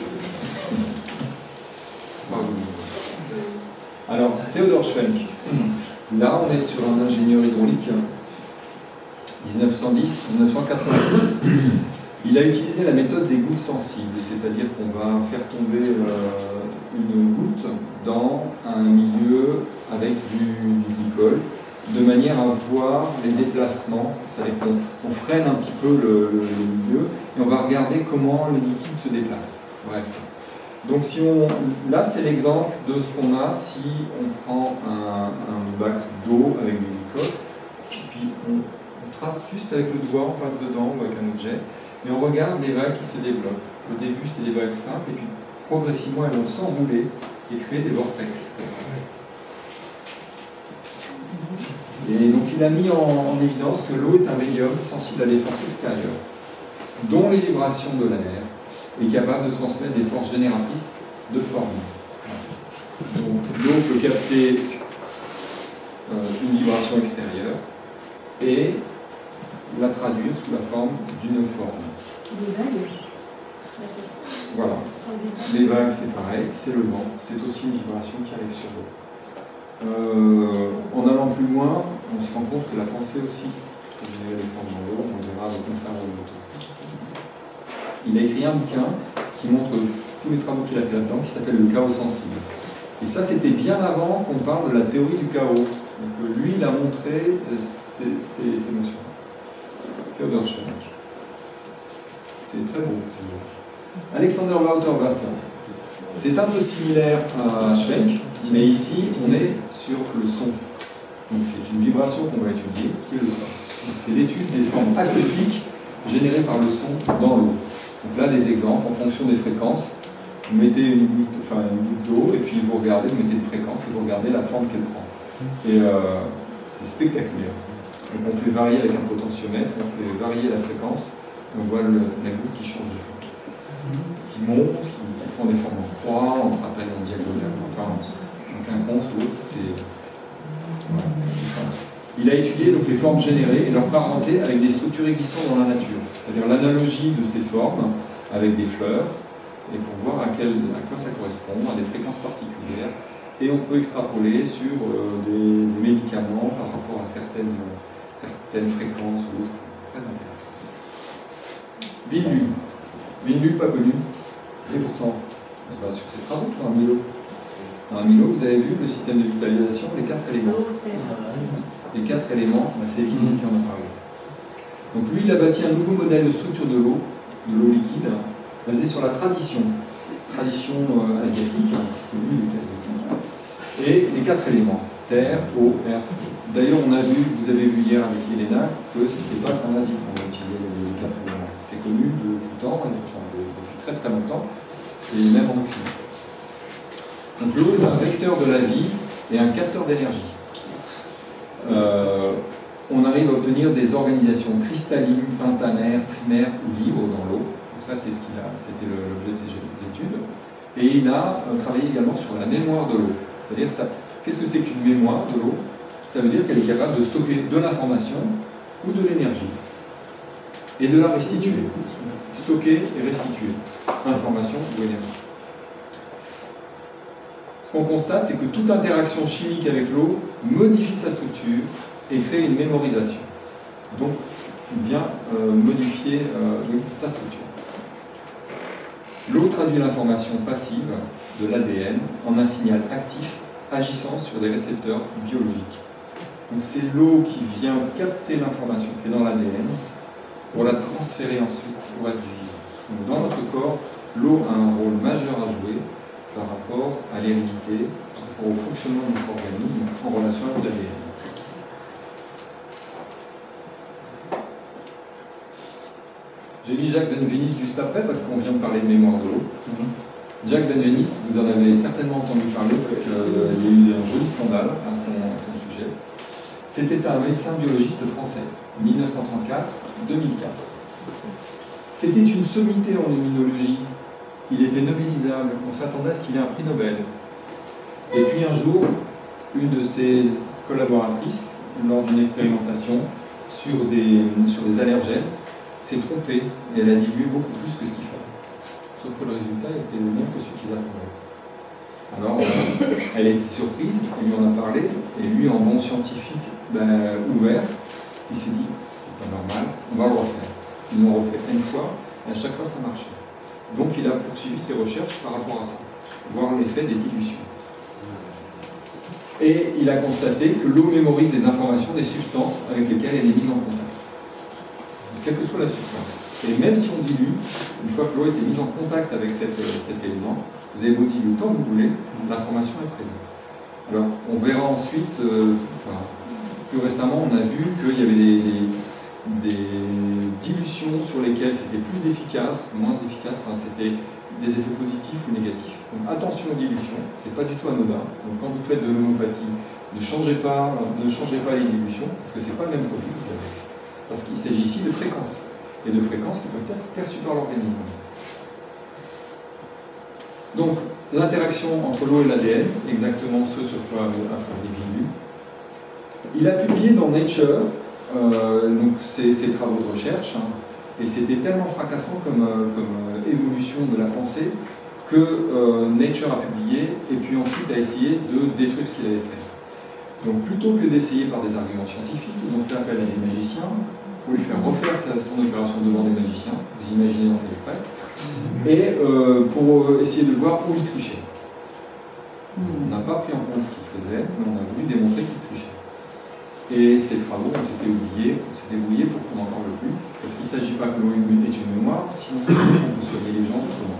Alors, Théodore Schwenk, là on est sur un ingénieur hydraulique, mille neuf cent dix à mille neuf cent quatre-vingt-six. Il a utilisé la méthode des gouttes sensibles, c'est-à-dire qu'on va faire tomber euh, une goutte dans un milieu avec du, du glycol, de manière à voir les déplacements, c'est-à-dire qu'on on freine un petit peu le, le, le milieu, et on va regarder comment les liquides se déplacent. Bref. Donc si on, là c'est l'exemple de ce qu'on a si on prend un, un bac d'eau avec du glycol, puis on, on trace juste avec le doigt, on passe dedans ou avec un objet, et on regarde les vagues qui se développent. Au début c'est des vagues simples, et puis progressivement elles vont s'enrouler et créer des vortex. Et donc il a mis en, en évidence que l'eau est un médium sensible à des forces extérieures, dont les vibrations de l'air, est capable de transmettre des forces génératrices de forme. Donc l'eau peut capter euh, une vibration extérieure et la traduire sous la forme d'une forme. Les vagues. Voilà. Les vagues, c'est pareil, c'est le vent, c'est aussi une vibration qui arrive sur l'eau. Euh, en allant plus loin, on se rend compte que la pensée aussi peut générer des formes dans l'eau, on verra avec un cerveau de l'auto. Il a écrit un bouquin qui montre tous les travaux qu'il a fait là-dedans, qui s'appelle Le chaos sensible. Et ça, c'était bien avant qu'on parle de la théorie du chaos. Donc lui, il a montré ces, ces, ces notions. Théodore Schwenk. C'est très beau. Alexander Walter Vassin. C'est un peu similaire à Schwenk, mais ici, on est sur le son. Donc c'est une vibration qu'on va étudier, qui est le son. C'est l'étude des formes acoustiques générée par le son dans l'eau. Donc là, des exemples, en fonction des fréquences, vous mettez une goutte, enfin, une goutte d'eau, et puis vous regardez, vous mettez une fréquence, et vous regardez la forme qu'elle prend. Et euh, c'est spectaculaire. Donc on fait varier avec un potentiomètre, on fait varier la fréquence, et on voit le, la goutte qui change de forme. Qui monte, qui, qui prend des formes en croix, on rappelle en diagonale, enfin, en quinconce ou autre, c'est... Voilà. Il a étudié donc les formes générées et leur parenté avec des structures existantes dans la nature, c'est-à-dire l'analogie de ces formes avec des fleurs, et pour voir à, quel, à quoi ça correspond, à des fréquences particulières, et on peut extrapoler sur euh, des, des médicaments par rapport à certaines, euh, certaines fréquences ou autres. Très intéressant. Binlu. Binlu, pas connu, et pourtant, on va sur ses travaux dans un Milo. Dans un Milo, vous avez vu le système de vitalisation, les quatre éléments. Les quatre éléments, c'est Binlu qui en a parlé. Donc lui, il a bâti un nouveau modèle de structure de l'eau, de l'eau liquide, basé sur la tradition, tradition euh, asiatique, hein, parce que lui, il était asiatique, et les quatre éléments, terre, eau, air, feu. D'ailleurs, on a vu, vous avez vu hier avec Elena, que ce n'était pas qu'en Asie qu'on utilisait les quatre éléments. C'est connu de, du temps, enfin, de, depuis très très longtemps, et même en Occident. Donc l'eau est un vecteur de la vie et un capteur d'énergie. Euh, on arrive à obtenir des organisations cristallines, pentanaires, trimaires ou libres dans l'eau. Donc ça, c'est ce qu'il a, c'était l'objet de ses études. Et il a euh, travaillé également sur la mémoire de l'eau. C'est-à-dire, ça, qu'est-ce que c'est qu'une mémoire de l'eau? Ça veut dire qu'elle est capable de stocker de l'information ou de l'énergie. Et de la restituer. Stocker et restituer. Information ou énergie. Ce qu'on constate, c'est que toute interaction chimique avec l'eau modifie sa structure et crée une mémorisation. Donc, il vient euh, modifier euh, sa structure. L'eau traduit l'information passive de l'A D N en un signal actif agissant sur des récepteurs biologiques. Donc c'est l'eau qui vient capter l'information qui est dans l'A D N pour la transférer ensuite au reste du vivant. Donc dans notre corps, l'eau a un rôle majeur à jouer par rapport à l'hérédité, par rapport au fonctionnement de notre organisme en relation avec l'A D N. J'ai mis Jacques Benveniste juste après parce qu'on vient de parler de mémoire de l'eau. Mm-hmm. Jacques Benveniste, vous en avez certainement entendu parler parce qu'il euh, y a eu un joli scandale à son, à son sujet. C'était un médecin biologiste français, mille neuf cent trente-quatre à deux mille quatre. C'était une sommité en immunologie. Il était nobilisable. On s'attendait à ce qu'il ait un prix Nobel. Et puis un jour, une de ses collaboratrices, lors d'une expérimentation sur des, sur des allergènes, s'est trompée et elle a dilué beaucoup plus que ce qu'il fallait. Sauf que le résultat était le même que ce qu'ils attendaient. Alors, euh, elle a été surprise, elle lui en a parlé, et lui, en bon scientifique ben, ouvert, il s'est dit, c'est pas normal, on va le refaire. Ils l'ont refait une fois, et à chaque fois ça marchait. Donc il a poursuivi ses recherches par rapport à ça, voir l'effet des dilutions. Et il a constaté que l'eau mémorise les informations des substances avec lesquelles elle est mise en contact. Quelle que soit la substance. Et même si on dilue, une fois que l'eau a été mise en contact avec cet, cet élément, vous avez beau diluer autant que vous voulez, l'information est présente. Alors, on verra ensuite, euh, enfin, plus récemment, on a vu qu'il y avait des, des, des dilutions sur lesquelles c'était plus efficace, moins efficace, enfin, c'était des effets positifs ou négatifs. Donc attention aux dilutions, c'est pas du tout anodin. Donc quand vous faites de l'homéopathie, ne changez pas, ne changez pas les dilutions, parce que c'est pas le même produit que vous avez. Parce qu'il s'agit ici de fréquences, et de fréquences qui peuvent être perçues par l'organisme. Donc, l'interaction entre l'eau et l'A D N, exactement ce sur quoi a travaillé Binlu. Il a publié dans Nature euh, donc ses, ses travaux de recherche, hein, et c'était tellement fracassant comme, euh, comme euh, évolution de la pensée que euh, Nature a publié, et puis ensuite a essayé de détruire ce qu'il avait fait. Donc plutôt que d'essayer par des arguments scientifiques, ils ont fait appel à des magiciens pour lui faire refaire sa, son opération devant des magiciens, vous imaginez dans quel stress, et euh, pour essayer de voir où il trichait. On n'a pas pris en compte ce qu'il faisait, mais on a voulu démontrer qu'il trichait. Et ces travaux ont été oubliés, on s'est débrouillé pour qu'on n'en parle plus, parce qu'il ne s'agit pas que l'eau est une mémoire, sinon c'est qu'on peut soigner les gens autrement.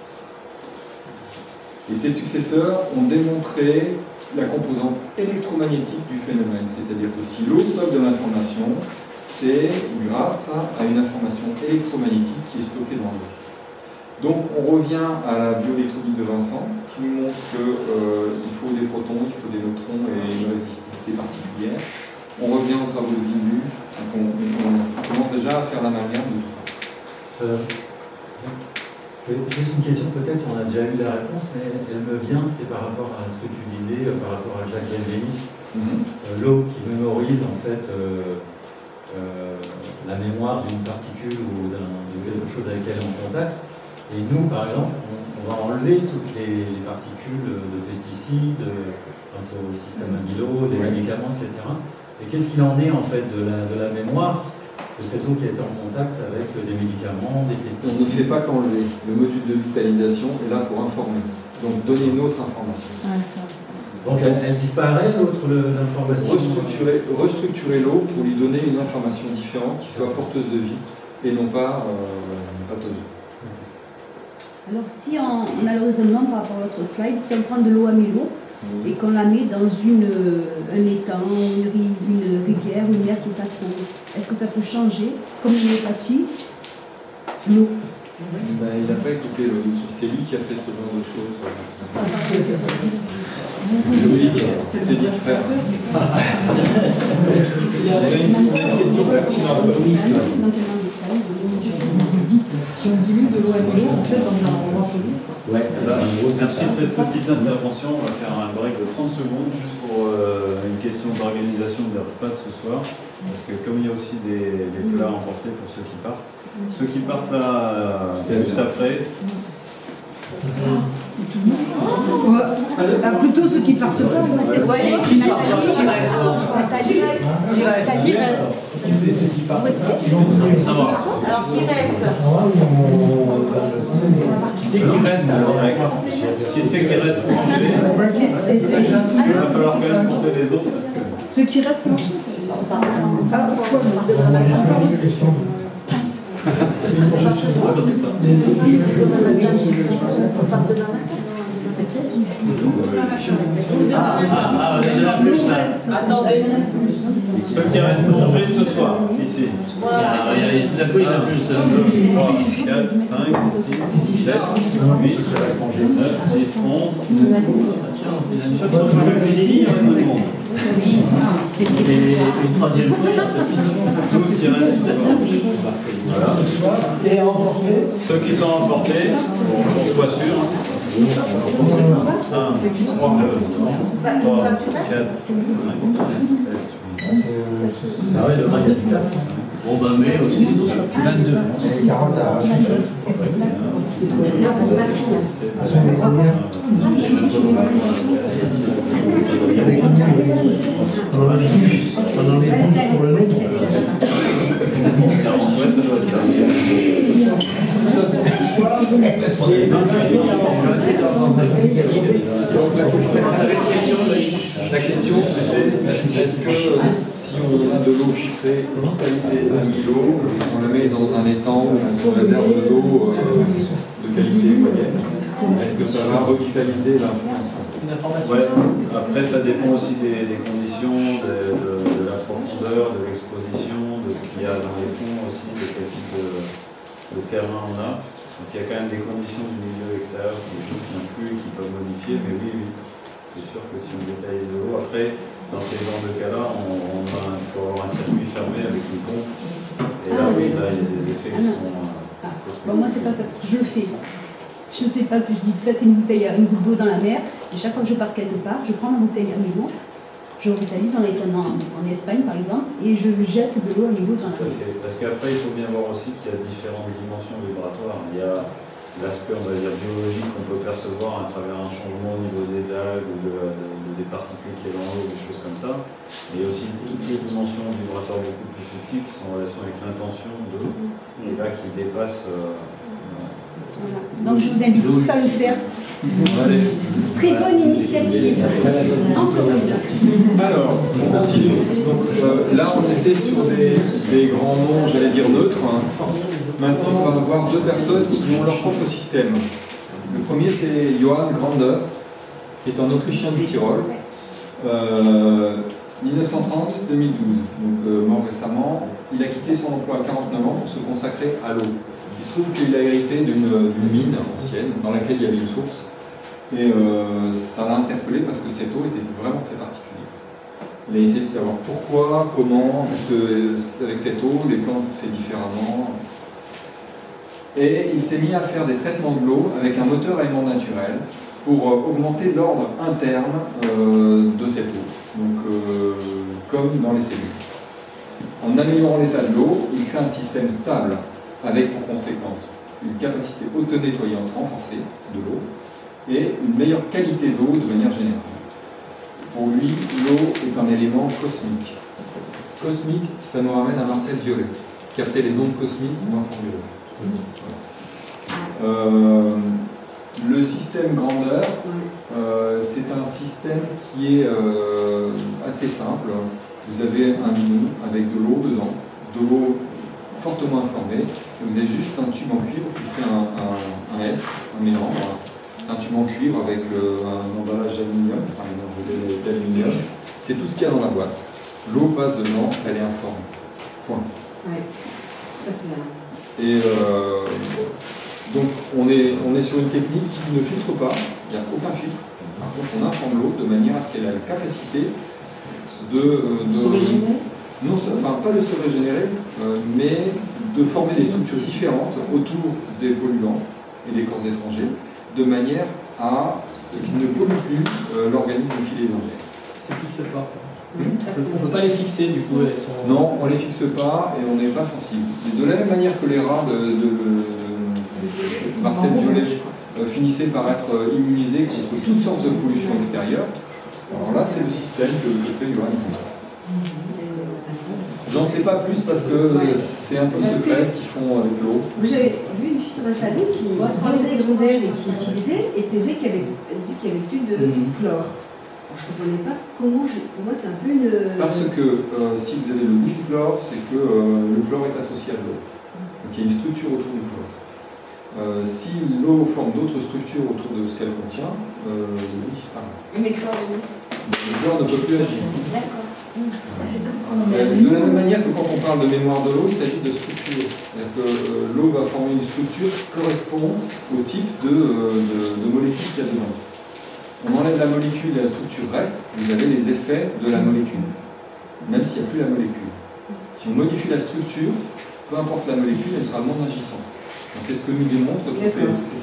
Et ses successeurs ont démontré la composante électromagnétique du phénomène, c'est-à-dire que si l'eau stocke de l'information, c'est grâce à une information électromagnétique qui est stockée dans l'eau. Donc on revient à la bioélectronique de Vincent, qui nous montre qu'il euh, faut des protons, il faut des neutrons et une résistivité particulière. On revient aux travaux de Vinu, donc on, on, on commence déjà à faire l'amalgame de tout ça. Euh, juste une question, peut-être on a déjà eu la réponse, mais elle, elle me vient, c'est par rapport à ce que tu disais, euh, par rapport à Jacques Galvéniste. Mm-hmm. euh, L'eau qui mémorise en fait euh, euh, la mémoire d'une particule ou de quelque chose avec laquelle on contacte. Et nous, par exemple, on, on va enlever toutes les, les particules de pesticides, grâce au système amylo, des médicaments, et cetera. Et qu'est-ce qu'il en est en fait de la, de la mémoire de cette eau qui a été en contact avec des médicaments, des pesticides? On ne fait pas qu'enlever. Le module de vitalisation est là pour informer. Donc donner une autre information. Ah, donc elle, elle disparaît, l'autre, l'information? Restructurer, restructurer l'eau pour lui donner une information différente qui soit porteuse de vie et non pas euh, pâteuse. Alors si on, on a le raisonnement par rapport à votre slide, si on prend de l'eau amylo et qu'on la met dans une, un étang, une, une rivière, une mer qui est pas trop, est-ce que ça peut changer, comme l'homéopathie, l'eau? Ben, il n'a pas écouté, c'est lui qui a fait ce genre de choses. Loïc, tu t'es distrait. Il y a une question pertinente. Si on dilue de l'eau amylo, en fait, dans un endroit poli. Ouais, merci de cette petite intervention. On va faire un break de trente secondes juste pour euh, une question d'organisation des repas de ce soir. Parce que comme il y a aussi des, des plats à emporter pour ceux qui partent, ceux qui partent là euh, juste après. Oh, ah, plutôt ceux qui partent pas. C'est quoi les Nathalie Nathalie reste. Nathalie reste. Alors qui reste? Qui c'est qui reste alors? Qui c'est qui reste pour manger? Il va falloir quand même monter les autres parce que... Ceux qui restent manger. Ah, pourquoi? Ceux qui restent manger ce soir, ici. Tout à coup, il y en a plus. trois, quatre, cinq, six, sept, huit, neuf, dix, onze. Et une troisième fois, il y a Tous qui restent. Voilà. Et emporter. Ceux qui sont emportés, pour qu'on soit sûr. un, trois, quatre, cinq, six, sept, huit. Ah ouais, demain il y a du cap. Bon, ben, mais aussi, vingt-deux. Et quarante à Pendant les douches, pendant les douches sur le nez. Ouais, ça doit être ça. La question c'était, est-ce que si on a de l'eau chiffrée, vitalisée amylo, on la met dans un étang où on réserve de l'eau euh, de qualité moyenne, est-ce que ça va revitaliser l'information? Ouais. Après, ça dépend aussi des, des conditions, de, de, de la profondeur, de l'exposition, de ce qu'il y a dans les fonds aussi, de quel type de, de terrain on a. Donc il y a quand même des conditions du milieu extérieur, des choses qui influent et qui peuvent modifier, mais oui, oui. C'est sûr que si on détaille de l'eau, après, dans ces genres de cas-là, on, on va, il faut avoir un circuit fermé avec une pompe. Et là, oui, là, il y a des effets qui sont... Ah. Bon, moi, c'est pas ça, parce que je le fais. Je ne sais pas si je dis peut-être c'est une bouteille, une goutte d'eau dans la mer, et chaque fois que je pars quelque part, je prends ma bouteille à niveau, je revitalise en étant en, en Espagne par exemple, et je jette de l'eau à niveau dans la mer. Parce qu'après, il faut bien voir aussi qu'il y a différentes dimensions vibratoires. Il y a l'aspect, on va dire, biologique qu'on peut percevoir à travers un changement au niveau des algues ou de, de, de, des particules qui est dans l'eau, des choses comme ça. Mais il y a aussi toutes les dimensions vibratoires beaucoup plus subtiles qui sont en relation avec l'intention de, et là qui dépassent. Euh, Voilà. Donc je vous invite tous à le faire. Allez. Très bonne initiative. Encore une. Alors, on continue. Donc, euh, là, on était sur des, des grands noms, j'allais dire neutres. Hein. Maintenant, on va avoir deux personnes qui ont leur propre système. Le premier, c'est Johann Grander, qui est un Autrichien du Tyrol. Euh, mille neuf cent trente à deux mille douze, donc euh, mort récemment. il a quitté son emploi à quarante-neuf ans pour se consacrer à l'eau. Il se trouve qu'il a hérité d'une mine ancienne dans laquelle il y avait une source. Et euh, ça l'a interpellé parce que cette eau était vraiment très particulière. Il a essayé de savoir pourquoi, comment, parce que avec cette eau, les plantes poussaient différemment. Et il s'est mis à faire des traitements de l'eau avec un moteur à éléments naturels pour euh, augmenter l'ordre interne euh, de cette eau, donc euh, comme dans les cellules. En améliorant l'état de l'eau, il crée un système stable avec pour conséquence une capacité auto-nettoyante renforcée de l'eau et une meilleure qualité d'eau de manière générale. Pour lui, l'eau est un élément cosmique. Cosmique, ça nous ramène à Marcel Violet, capter les ondes cosmiques ou infraviolettes. Voilà. Euh, le système grandeur, euh, c'est un système qui est euh, assez simple. Vous avez un bidon avec de l'eau dedans, de l'eau fortement informée, et vous avez juste un tube en cuivre qui fait un, un, un S, un méandre. C'est un tube en cuivre avec euh, un emballage d'aluminium, enfin une emballage d'aluminium. C'est tout ce qu'il y a dans la boîte. L'eau passe dedans, elle est informée. Point. Ouais. Ça c'est là. Et euh, donc on est, on est sur une technique qui ne filtre pas, il n'y a aucun filtre. Par contre, on informe l'eau de manière à ce qu'elle ait la capacité de, de se régénérer. Non, enfin pas de se régénérer, euh, mais de former des structures différentes autour des polluants et des corps étrangers, de manière à ce qu'ils ne polluent plus euh, l'organisme qui les nourrit. Se fixe pas. Oui, ça, On ne peut pas les fixer, du coup, elles sont... Non, on ne les fixe pas et on n'est pas sensible. Et de la même manière que les rats de, de, de Marcel Violet euh, finissaient par être immunisés contre toutes sortes de pollutions extérieures, alors là, c'est le système que, que fait Johan. J'en sais pas plus parce que ouais. c'est un peu secret ce qu'ils font avec l'eau. J'avais vu une fille sur un salon qui prenait des rondelles et qui utilisait, et c'est vrai qu'elle disait qu'il n'y avait plus de chlore. Alors, je ne comprenais pas comment, pour moi c'est un peu une... Parce que euh, si vous avez le goût du chlore, c'est que euh, le chlore est associé à l'eau. Donc il y a une structure autour du chlore. Euh, si l'eau forme d'autres structures autour de ce qu'elle contient, euh, le goût disparaît. Mais le chlore, le chlore ne peut plus agir. D'accord. Euh, de la même manière que quand on parle de mémoire de l'eau, il s'agit de structure. C'est-à-dire que euh, l'eau va former une structure qui correspond au type de, euh, de, de molécule qu'il y a dedans. On enlève la molécule et la structure reste, vous avez les effets de la molécule, même s'il n'y a plus la molécule. Si on modifie la structure, peu importe la molécule, elle sera non agissante. C'est ce que nous démontre tous ces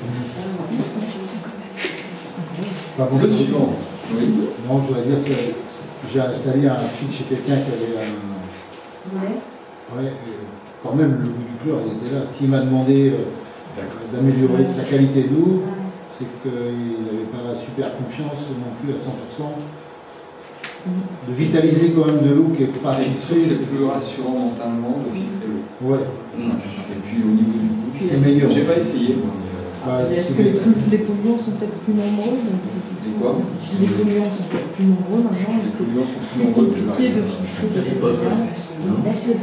Le suivant. Oui. Non, je voudrais dire, j'ai installé un fil chez quelqu'un qui avait un... Ouais. Ouais, quand même, le goût du chlore, il était là. S'il m'a demandé euh, d'améliorer sa qualité d'eau, c'est qu'il n'avait pas super confiance non plus à cent pour cent. De vitaliser quand même de l'eau qui est pas filtrée. C'est plus rassurant mentalement de filtrer l'eau. Ouais. Et puis au niveau du goût, c'est meilleur. J'ai pas essayé. Ah, est-ce que les, les polluants sont peut-être plus nombreux? Des quoi? Les polluants sont peut-être plus nombreux maintenant. Les polluants sont plus nombreux. C'est compliqué de filtrer. Laisse-le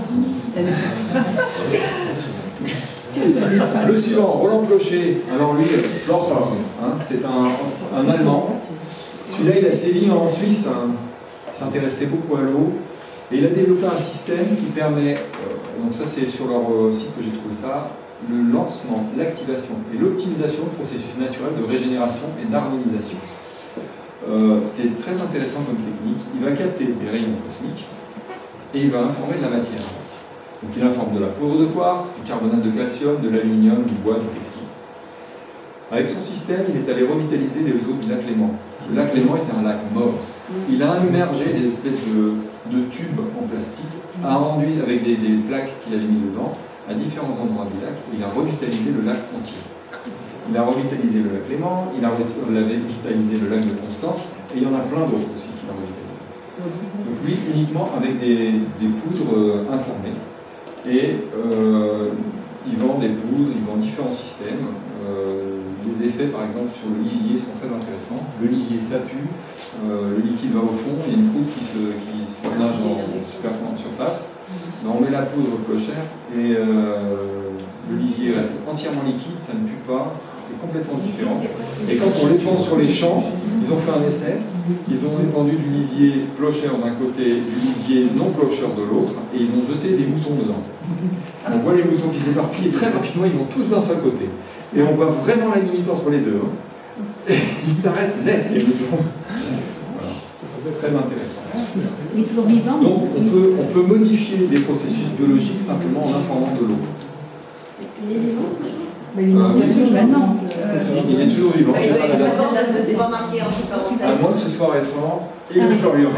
dormir. Le suivant, Roland Clocher. Alors lui, Flore, hein, c'est un, un Allemand. Celui-là, il a sévi en Suisse. Hein. Il s'intéressait beaucoup à l'eau. Et il a développé un système qui permet, euh, donc ça c'est sur leur euh, site que j'ai trouvé ça, le lancement, l'activation et l'optimisation de processus naturels de régénération et d'harmonisation. Euh, c'est très intéressant comme technique. Il va capter des rayons cosmiques et il va informer de la matière. Donc il informe de la poudre de quartz, du carbonate de calcium, de l'aluminium, du bois, du textile. Avec son système, il est allé revitaliser les eaux du lac Léman. Le lac Léman était un lac mort. Il a immergé des espèces de, de tubes en plastique, a enduit avec des, des plaques qu'il avait mis dedans, à différents endroits du lac, et il a revitalisé le lac entier. Il a revitalisé le lac Léman, il a revitalisé le lac de Constance, et il y en a plein d'autres aussi qu'il a revitalisé. Donc lui, uniquement avec des, des poudres euh, informées. Et euh, il vend des poudres, il vend différents systèmes. Euh, les effets, par exemple, sur le lisier sont très intéressants. Le lisier, ça pue, euh, le liquide va au fond, il y a une poudre qui se, qui se nage en superprenante sur place. Ben, on met la poudre clochère et euh, le lisier reste entièrement liquide, ça ne pue pas, c'est complètement différent. Et quand on l'épand sur les champs, ils ont fait un essai, ils ont épandu du lisier clochère d'un côté, du lisier non clocheur de l'autre, et ils ont jeté des moutons dedans. On voit les moutons qui s'éparpillent et très rapidement ils vont tous d'un seul côté. Et on voit vraiment la limite entre les deux. Hein. Et ils s'arrêtent net, les moutons. Voilà. C'est très intéressant. Il est toujours vivant. Donc on peut, on peut modifier des processus biologiques simplement en informant de l'eau. Il est vivant toujours? Mais il, euh, il, est toujours, maintenant. Euh, il est toujours vivant. Il pas la date. C'est pas marqué en tout À moins que ce soit récent, il est encore vivant.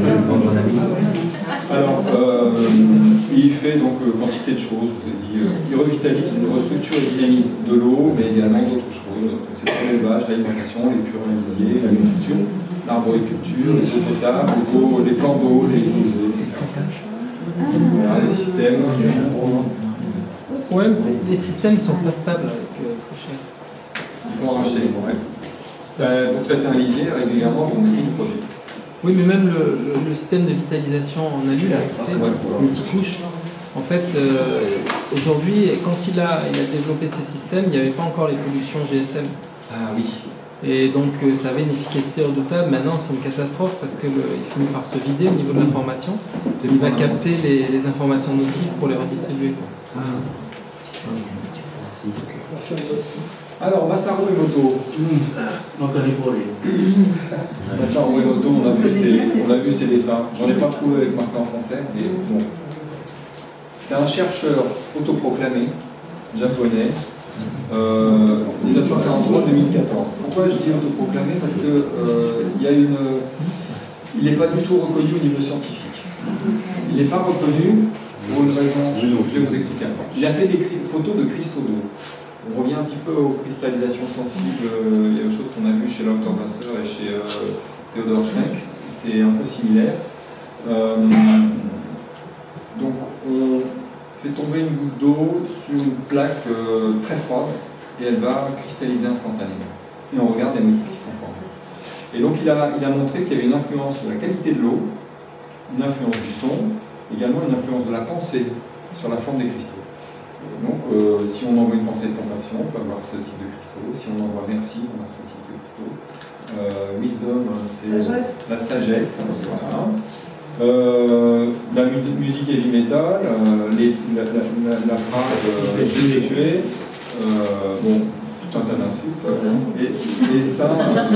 Alors, euh, il fait donc euh, quantité de choses, je vous ai dit. Euh, il revitalise, il restructure et dynamise de l'eau, mais également d'autres choses. C'est l'élevage, l'alimentation, les purins-lisiers, l'agriculture, l'arboriculture, les eaux potables, les, eaux, les plans d'eau, les eaux usées, et cetera. Voilà, les systèmes. Le problème, c'est que les systèmes ne sont pas stables avec euh, Crochet. Il faut en racheter, ouais. Euh, pour traiter un lisier, régulièrement, on crée du produit. Oui, mais même le, le, le système de vitalisation en alu, là, qui fait ouais, multicouche, en fait, euh, aujourd'hui, quand il a, il a développé ces systèmes, il n'y avait pas encore les pollutions G S M. Ah oui. Et donc, euh, ça avait une efficacité redoutable. Maintenant, c'est une catastrophe parce qu'il finit par se vider au niveau de l'information. Il va capter les, les informations nocives pour les redistribuer. Ah. Alors, Masaru Emoto. On connaît pour lui. Masaru Emoto, on a vu ses, on a vu ses dessins. J'en ai pas trouvé avec marqué en français, mais bon. C'est un chercheur autoproclamé, japonais, euh, dix-neuf cent quarante-trois à deux mille quatorze. Pourquoi je dis autoproclamé? Parce que euh, il y a une, il n'est pas du tout reconnu au niveau scientifique. Il n'est pas reconnu pour une raison. Je vais vous expliquer un peu. Il a fait des photos de cristaux d'eau. On revient un petit peu aux cristallisations sensibles. Il y a des choses qu'on a vues chez Lauterblasser et chez euh, Theodor Schwenk. C'est un peu similaire. Euh, donc, on fait tomber une goutte d'eau sur une plaque euh, très froide et elle va cristalliser instantanément. Et on regarde les motifs qui sont formés. Et donc, il a, il a montré qu'il y avait une influence sur la qualité de l'eau, une influence du son, également une influence de la pensée sur la forme des cristaux. Donc, euh, si on envoie une pensée de compassion, on peut avoir ce type de cristaux. Si on envoie merci, on a ce type de cristaux. Euh, wisdom, c'est la sagesse. Voilà. Euh, la musique heavy metal, euh, les, la, la, la, la phrase euh, je vais tuer, euh, bon, tout un tas d'insultes. Et, et ça.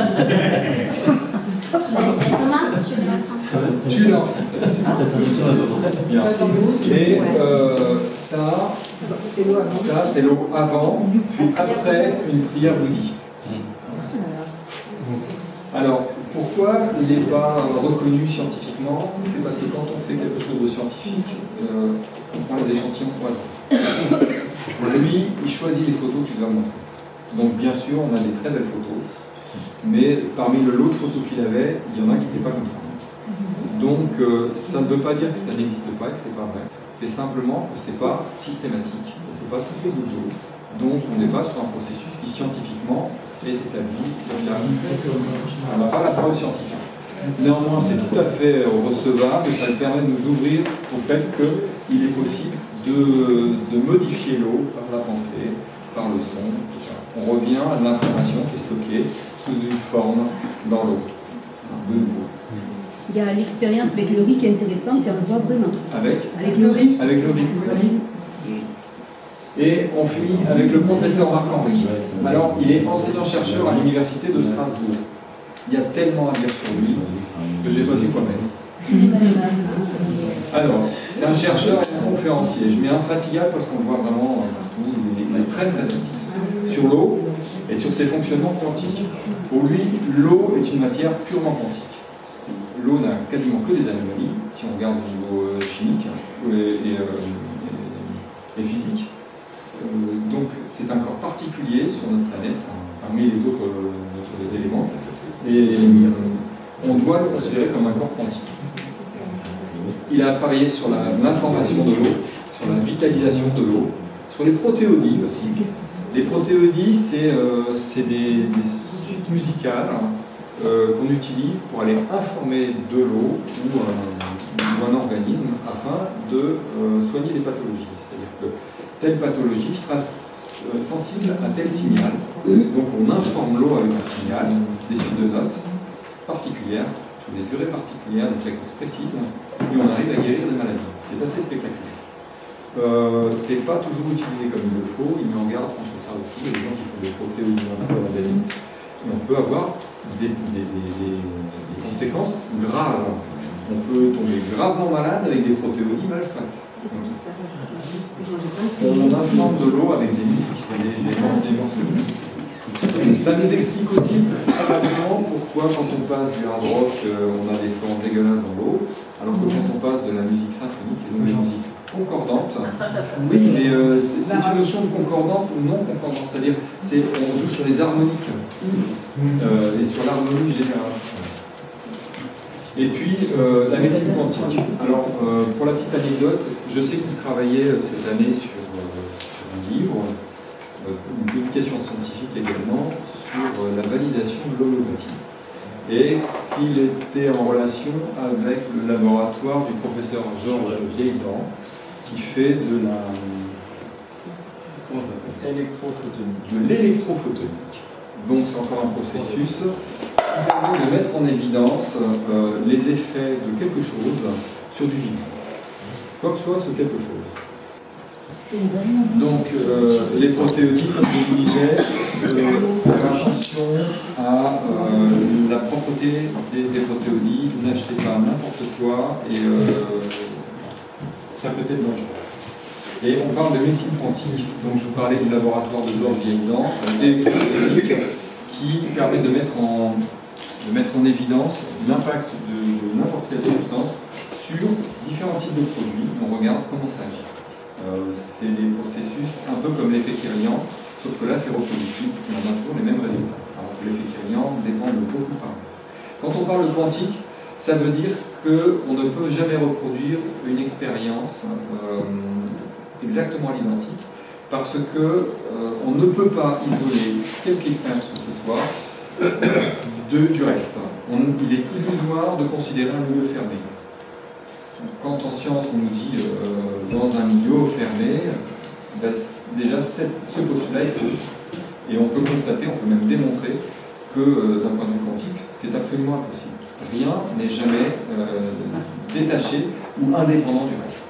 Tu l'as en français. Bien. Et euh, ça, ça c'est l'eau avant, puis après une prière bouddhiste. Alors, pourquoi il n'est pas reconnu scientifiquement? C'est parce que quand on fait quelque chose de scientifique, euh, on prend les échantillons au hasard. Lui, il choisit les photos qu'il va montrer. Donc, bien sûr, on a des très belles photos. Mais parmi le lot de photos qu'il avait, il y en a qui n'étaient pas comme ça. Donc, euh, ça ne veut pas dire que ça n'existe pas et que c'est pas vrai. C'est simplement que c'est pas systématique et c'est pas toutes les gouttes d'eau. Donc, on n'est pas sur un processus qui scientifiquement est établi. On n'a pas la preuve scientifique. Néanmoins, c'est tout à fait recevable et ça permet de nous ouvrir au fait qu'il est possible de, de modifier l'eau par la pensée, par le son, et cetera. On revient à l'information qui est stockée sous une forme dans l'eau. De nouveau. Il y a l'expérience avec le riz qui est intéressante et on le voit vraiment. Avec Avec le riz. Avec le riz. Et on finit avec le professeur Marc-Henri. Alors, il est enseignant-chercheur à l'université de Strasbourg. Il y a tellement à dire sur lui que j'ai pas su quoi mettre. Alors, c'est un chercheur et un conférencier. Je mets infatigable parce qu'on le voit vraiment partout. Il est très très actif sur l'eau et sur ses fonctionnements quantiques. Pour lui, l'eau est une matière purement quantique. L'eau n'a quasiment que des anomalies, si on regarde au niveau chimique et, et, et, et physique. Euh, donc c'est un corps particulier sur notre planète, enfin, parmi les autres, euh, autres éléments, et euh, on doit le considérer comme un corps quantique. Il a travaillé sur l'information de l'eau, sur la vitalisation de l'eau, sur les protéodies aussi. Les protéodies, c'est euh, des, des suites musicales hein, euh, qu'on utilise pour aller informer de l'eau ou euh, ou un organisme afin de euh, soigner les pathologies. C'est-à-dire que telle pathologie sera euh, sensible à tel signal. Donc on informe l'eau avec ce signal, des suites de notes particulières, sur des durées particulières, des fréquences précises, et on arrive à guérir des maladies. C'est assez spectaculaire. Euh, c'est pas toujours utilisé comme il le faut, il met en garde contre ça aussi. Il y a des gens qui font des protéomies en aporadalite, et on peut avoir des, des, des, des, des conséquences graves. On peut tomber gravement malade avec des protéonies mal faites. On informe de l'eau avec des musiques, des, des, des morceaux. Ça nous explique aussi probablement pourquoi quand on passe du hard rock, euh, on a des formes dégueulasses dans l'eau, alors que quand on passe de la musique symphonique, c'est une musique concordante. Oui, mais euh, c'est une notion de concordance ou non concordance, c'est-à-dire on joue sur les harmoniques euh, et sur l'harmonie générale. Et puis euh, la médecine quantique. Alors euh, pour la petite anecdote, je sais qu'il travaillait euh, cette année sur, euh, sur un livre, euh, une publication scientifique également, sur euh, la validation de l'homéopathie. Et qu'il était en relation avec le laboratoire du professeur Georges Vieilledent, qui fait de la comment ça s'appelle électrophotonique. De l'électrophotonique. Donc c'est encore un processus qui permet de mettre en évidence euh, les effets de quelque chose sur du vivant. Quoi que soit ce quelque chose. Donc euh, les protéoniques, comme je vous disais, euh, faire attention à euh, la propreté des, des protéoniques, n'achetez pas n'importe quoi et euh, ça peut être dangereux. Et on parle de médecine quantique, donc je vous parlais du laboratoire de Georges Vieilledent, qui permet de mettre en, de mettre en évidence l'impact de, de n'importe quelle substance sur différents types de produits. On regarde comment ça agit. Euh, c'est des processus un peu comme l'effet Kirlian, sauf que là c'est reproductible, on a toujours les mêmes résultats. Alors que l'effet Kirlian dépend de beaucoup de paramètres. Quand on parle de quantique, ça veut dire qu'on ne peut jamais reproduire une expérience euh, exactement à l'identique, parce que euh, on ne peut pas isoler quelque expérience que ce soit de, du reste. On, il est illusoire de considérer un milieu fermé. Quand en science on nous dit euh, dans un milieu fermé, ben, déjà cette, ce postulat est faux. Et on peut constater, on peut même démontrer que euh, d'un point de vue quantique, c'est absolument impossible. Rien n'est jamais euh, détaché ou indépendant du reste.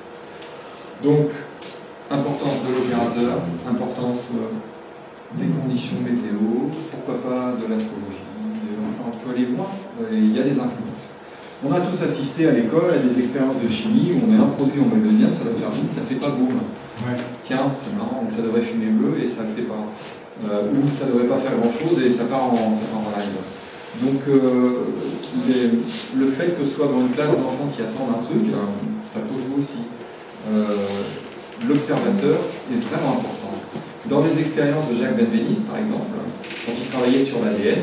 Donc, importance de l'opérateur, importance euh, des conditions météo, pourquoi pas de l'astrologie, enfin on peut aller loin, et il y a des influences. On a tous assisté à l'école à des expériences de chimie où on met un produit, on met le lien, ça va faire vite, ça fait pas boum. Ouais. Tiens, c'est marrant, donc ça devrait fumer bleu et ça le fait pas. Euh, ou ça devrait pas faire grand chose et ça part en, ça part en live. Donc euh, les, le fait que ce soit dans une classe d'enfants qui attendent un truc, ça peut jouer aussi. Euh, L'observateur est vraiment important. Dans les expériences de Jacques Benveniste, par exemple, quand il travaillait sur l'A D N,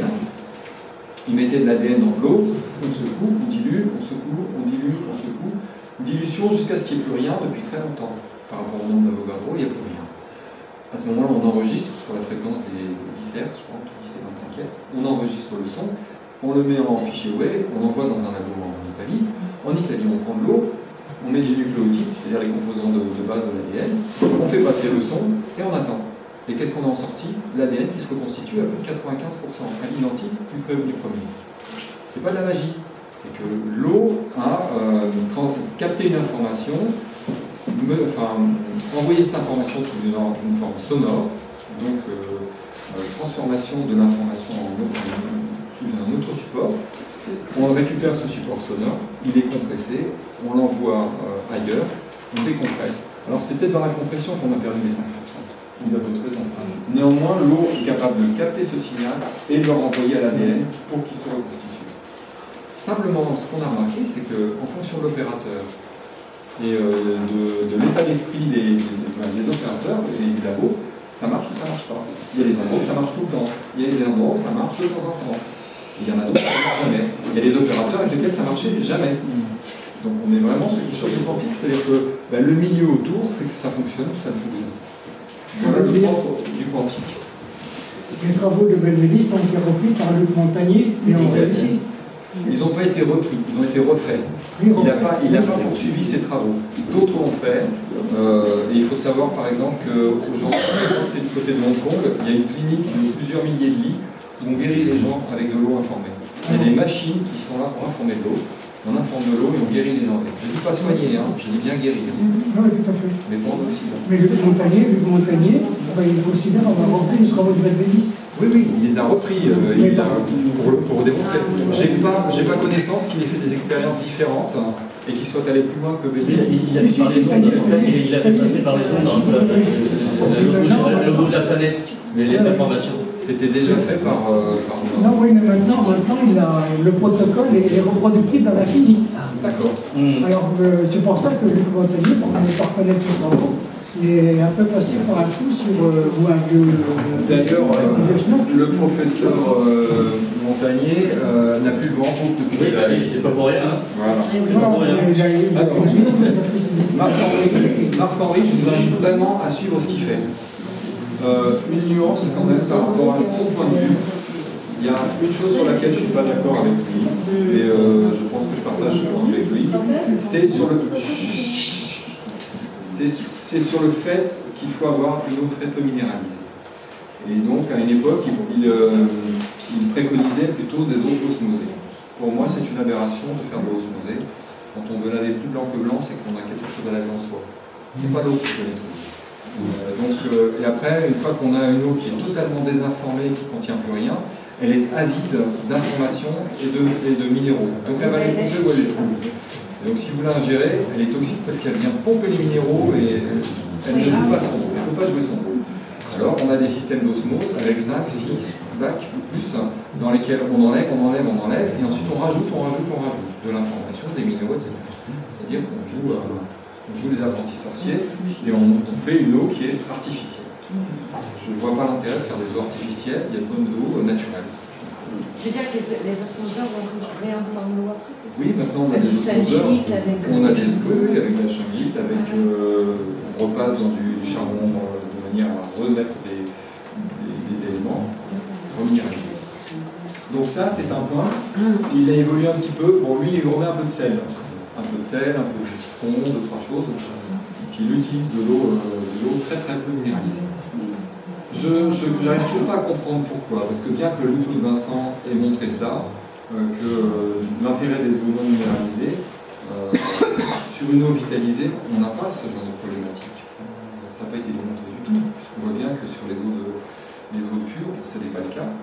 il mettait de l'A D N dans de l'eau, on secoue, on dilue, on secoue, on dilue, on secoue. Dilution jusqu'à ce qu'il n'y ait plus rien depuis très longtemps. Par rapport au nombre d'Avogadro, il n'y a plus rien. À ce moment-là, on enregistre sur la fréquence des dix hertz, je crois, entre dix et vingt-cinq hertz, on enregistre le son, on le met en fichier web, on l'envoie dans un labo en Italie. En Italie, on prend de l'eau, on met des nucléotides, c'est-à-dire les composants de, de base de l'A D N, on fait passer le son et on attend. Et qu'est-ce qu'on a en sortie? L'A D N qui se reconstitue à plus de quatre-vingt-quinze pour cent, à l'identique du, du premier. C'est pas de la magie, c'est que l'eau a euh, capté une information, me, enfin, envoyé cette information sous une, une forme sonore, donc euh, euh, transformation de l'information sous un autre support. On récupère ce support sonore, il est compressé, on l'envoie euh, ailleurs, on décompresse. Alors c'est peut-être dans la compression qu'on a perdu les cinq pour cent. Il y a d'autres raisons. Néanmoins, l'eau est capable de capter ce signal et de le renvoyer à l'A D N pour qu'il se reconstitue. Simplement, ce qu'on a remarqué, c'est qu'en fonction de l'opérateur et euh, de, de l'état d'esprit des, des, des opérateurs et des labos, ça marche ou ça marche pas. Il y a des endroits où ça marche tout le temps. Il y a des endroits où ça marche de temps en temps. Il y en a d'autres qui ne marchent jamais. Il y a des opérateurs avec lesquels ça ne marchait jamais. Donc on est vraiment sur quelque chose de quantique, c'est-à-dire que ben, le milieu autour fait que ça fonctionne ou ça ne fonctionne pas. Voilà le propre du quantique. Les travaux de Benveniste ont été repris par Luc Montagnier et ont réussi. Ils n'ont pas été repris, ils ont été refaits. Il n'a pas, il n'a pas poursuivi ses travaux. D'autres l'ont fait. Euh, et il faut savoir par exemple qu'aujourd'hui, c'est du côté de Hong Kong, il y a une clinique de plusieurs milliers de lits où on guérit les gens avec de l'eau informée. Il y a des machines qui sont là pour informer de l'eau. On informe de l'eau et on guérit les gens. Je ne dis pas soigner, hein, je dis bien guérir. Oui, tout à fait. Mais pas en Occident. Mais le Montagnier, le Montagnier, ben, il considère avoir repris les travaux de Belvédiste. Oui, oui, il les a repris euh, il a, pour, pour démontrer. J'ai pas, j'ai pas connaissance qu'il ait fait des expériences différentes hein, et qu'il soit allé plus loin que Belvédiste. Il, il, a fait par les ondes, il a fait passer par les ondes dans le bout de la planète, les informations. C'était déjà fait par, euh, par... Non, oui, mais maintenant, maintenant il a, le protocole est, est reproductible dans l'infini. D'accord. Mm. Alors, euh, c'est pour ça que Luc Montagnier, pour ne pas reconnaître son travaux, il est un peu passé par un fou sur, euh, ou un vieux... Euh, D'ailleurs, euh, le professeur euh, Montagnier euh, n'a plus le grand groupe depuis oui, bah, oui, c'est pas pour rien. Voilà. C'est pas pour rien. Marc-Henri, Marc-Henri, je vous invite vraiment à suivre ce qu'il fait. Euh, une nuance quand même par rapport à son point de vue. Il y a une chose sur laquelle je ne suis pas d'accord avec lui, et euh, je pense que je partage ce point de vue avec lui, c'est sur le c'est sur le fait qu'il faut avoir une eau très peu minéralisée. Et donc à une époque, il, il, euh, il préconisait plutôt des eaux osmosées. Pour moi, c'est une aberration de faire de l'eau osmosée. Quand on veut laver plus blanc que blanc, c'est qu'on a quelque chose à laver en soi. C'est pas l'eau qui peut nettoyer. Euh, donc, euh, et après, une fois qu'on a une eau qui est totalement désinformée, qui ne contient plus rien, elle est avide d'informations et de, et de minéraux. Donc elle va les pomper où elle les trouve. Et donc si vous l'ingérez, elle est toxique parce qu'elle vient pomper les minéraux et elle, elle ne joue pas son rôle. Elle ne peut pas jouer son rôle. Alors on a des systèmes d'osmose avec cinq, six bacs ou plus, dans lesquels on enlève, on enlève, on enlève, et ensuite on rajoute, on rajoute, on rajoute de l'information, des minéraux, et cetera. C'est-à-dire qu'on joue... Euh, On joue les apprentis sorciers et on, on fait une eau qui est artificielle. Je ne vois pas l'intérêt de faire des eaux artificielles, il y a besoin d'eau naturelle. Je veux dire que les, les osmoseurs vont réinformer l'eau après, c'est ça? Oui, maintenant on a des osmoseurs, on a des oui, avec la chamite, avec, euh, on repasse dans du, du charbon euh, de manière à remettre des, des, des éléments reminéralisés. Donc ça c'est un point, il a évolué un petit peu, bon lui il remet un peu de sel. Un peu de sel, un peu de citron, deux, trois choses, et puis il utilise de l'eau euh, très très peu minéralisée. Je n'arrive toujours pas à comprendre pourquoi, parce que bien que le Luc Vincent ait montré ça, euh, que euh, l'intérêt des eaux non minéralisées, euh, sur une eau vitalisée, on n'a pas ce genre de problématique. Ça n'a pas été démontré du tout, puisqu'on voit bien que sur les eaux de, les eaux de cure, ce n'est pas le cas.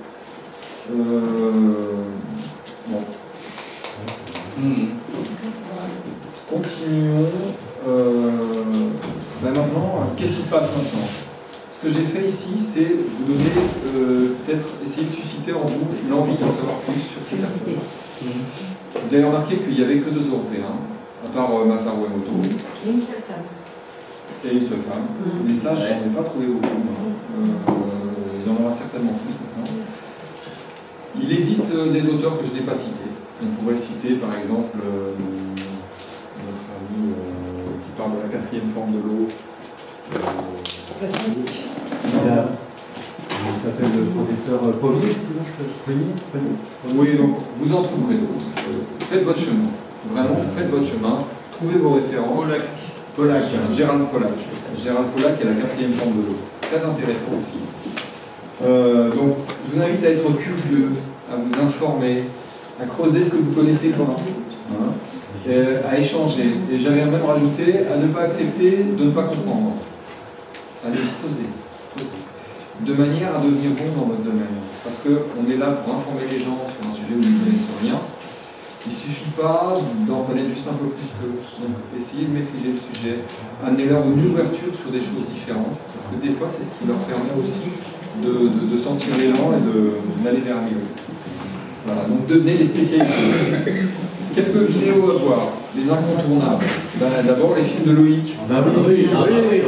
Euh, bon. Mmh. Continuons. Euh, ben maintenant, qu'est-ce qui se passe maintenant? Ce que j'ai fait ici, c'est vous donner, euh, peut-être essayer de susciter en vous l'envie d'en savoir plus sur ces personnes. Vous avez remarqué qu'il n'y avait que deux Européens, à part euh, Masaru Emoto. Et une seule femme. Et une seule femme. Mmh. Mais ça, je n'en ai pas trouvé beaucoup. Euh, il y en aura certainement plus maintenant. Il existe des auteurs que je n'ai pas cités. On pourrait citer par exemple euh, notre ami euh, qui parle de la quatrième forme de l'eau. Euh, Plastique. Il, a, il s'appelle le professeur Pommier, c'est ça? Oui, donc vous en trouverez d'autres. Euh, faites votre chemin. Vraiment, faites votre chemin. Trouvez vos références. Pollack. Pollack, Gérald Pollack. Gérald Pollack est la quatrième forme de l'eau. Très intéressant aussi. Euh, donc, je vous invite à être curieux, à vous informer, à creuser ce que vous connaissez pas, hein, et à échanger. Et j'avais même rajouté à ne pas accepter de ne pas comprendre. À les creuser, creuser. De manière à devenir bon dans votre domaine. Parce qu'on est là pour informer les gens sur un sujet où ils ne connaissent rien. Il ne suffit pas d'en connaître juste un peu plus qu'eux. Donc essayez de maîtriser le sujet. Amenez-leur une ouverture sur des choses différentes. Parce que des fois, c'est ce qui leur permet aussi de, de, de sentir l'élan et d'aller vers mieux. Voilà, donc devenez les spécialistes. Quelques vidéos à voir, les incontournables. Ben, d'abord les films de Loïc. Ah oui, oui, ah oui, oui.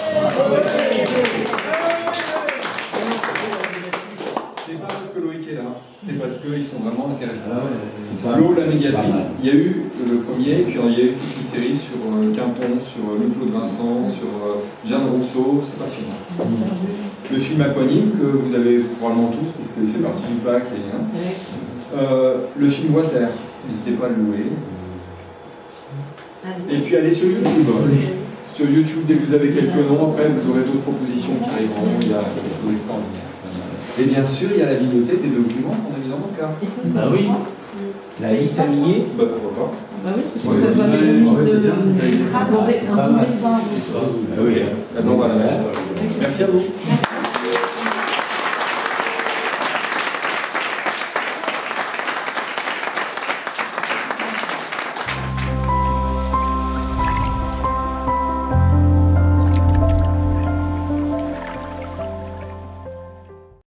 C'est pas parce que Loïc est là, c'est parce qu'ils sont vraiment intéressants. Ah L'eau, la médiatrice, il y a eu le premier, puis il y a eu toute une série sur euh, Quinton, sur euh, Louis-Claude Vincent, sur euh, Jeanne Rousseau, c'est passionnant. Le film Aquanime, que vous avez probablement tous, puisqu'il fait partie du pack. Et, hein. Euh, le film Water, n'hésitez pas à le louer. Et puis allez sur YouTube. Sur YouTube, dès que vous avez quelques noms, après vous aurez d'autres propositions qui arriveront, il y a quelque chose d'extraordinaire. Et bien sûr, il y a la bibliothèque des documents qu'on a mis dans mon cas. Et ça, ça Ah oui. La liste alignée, bah pourquoi pas. Bah oui, parce que ça va donner de aborder un peu de Ah oui. Ah bon, voilà. Merci à vous.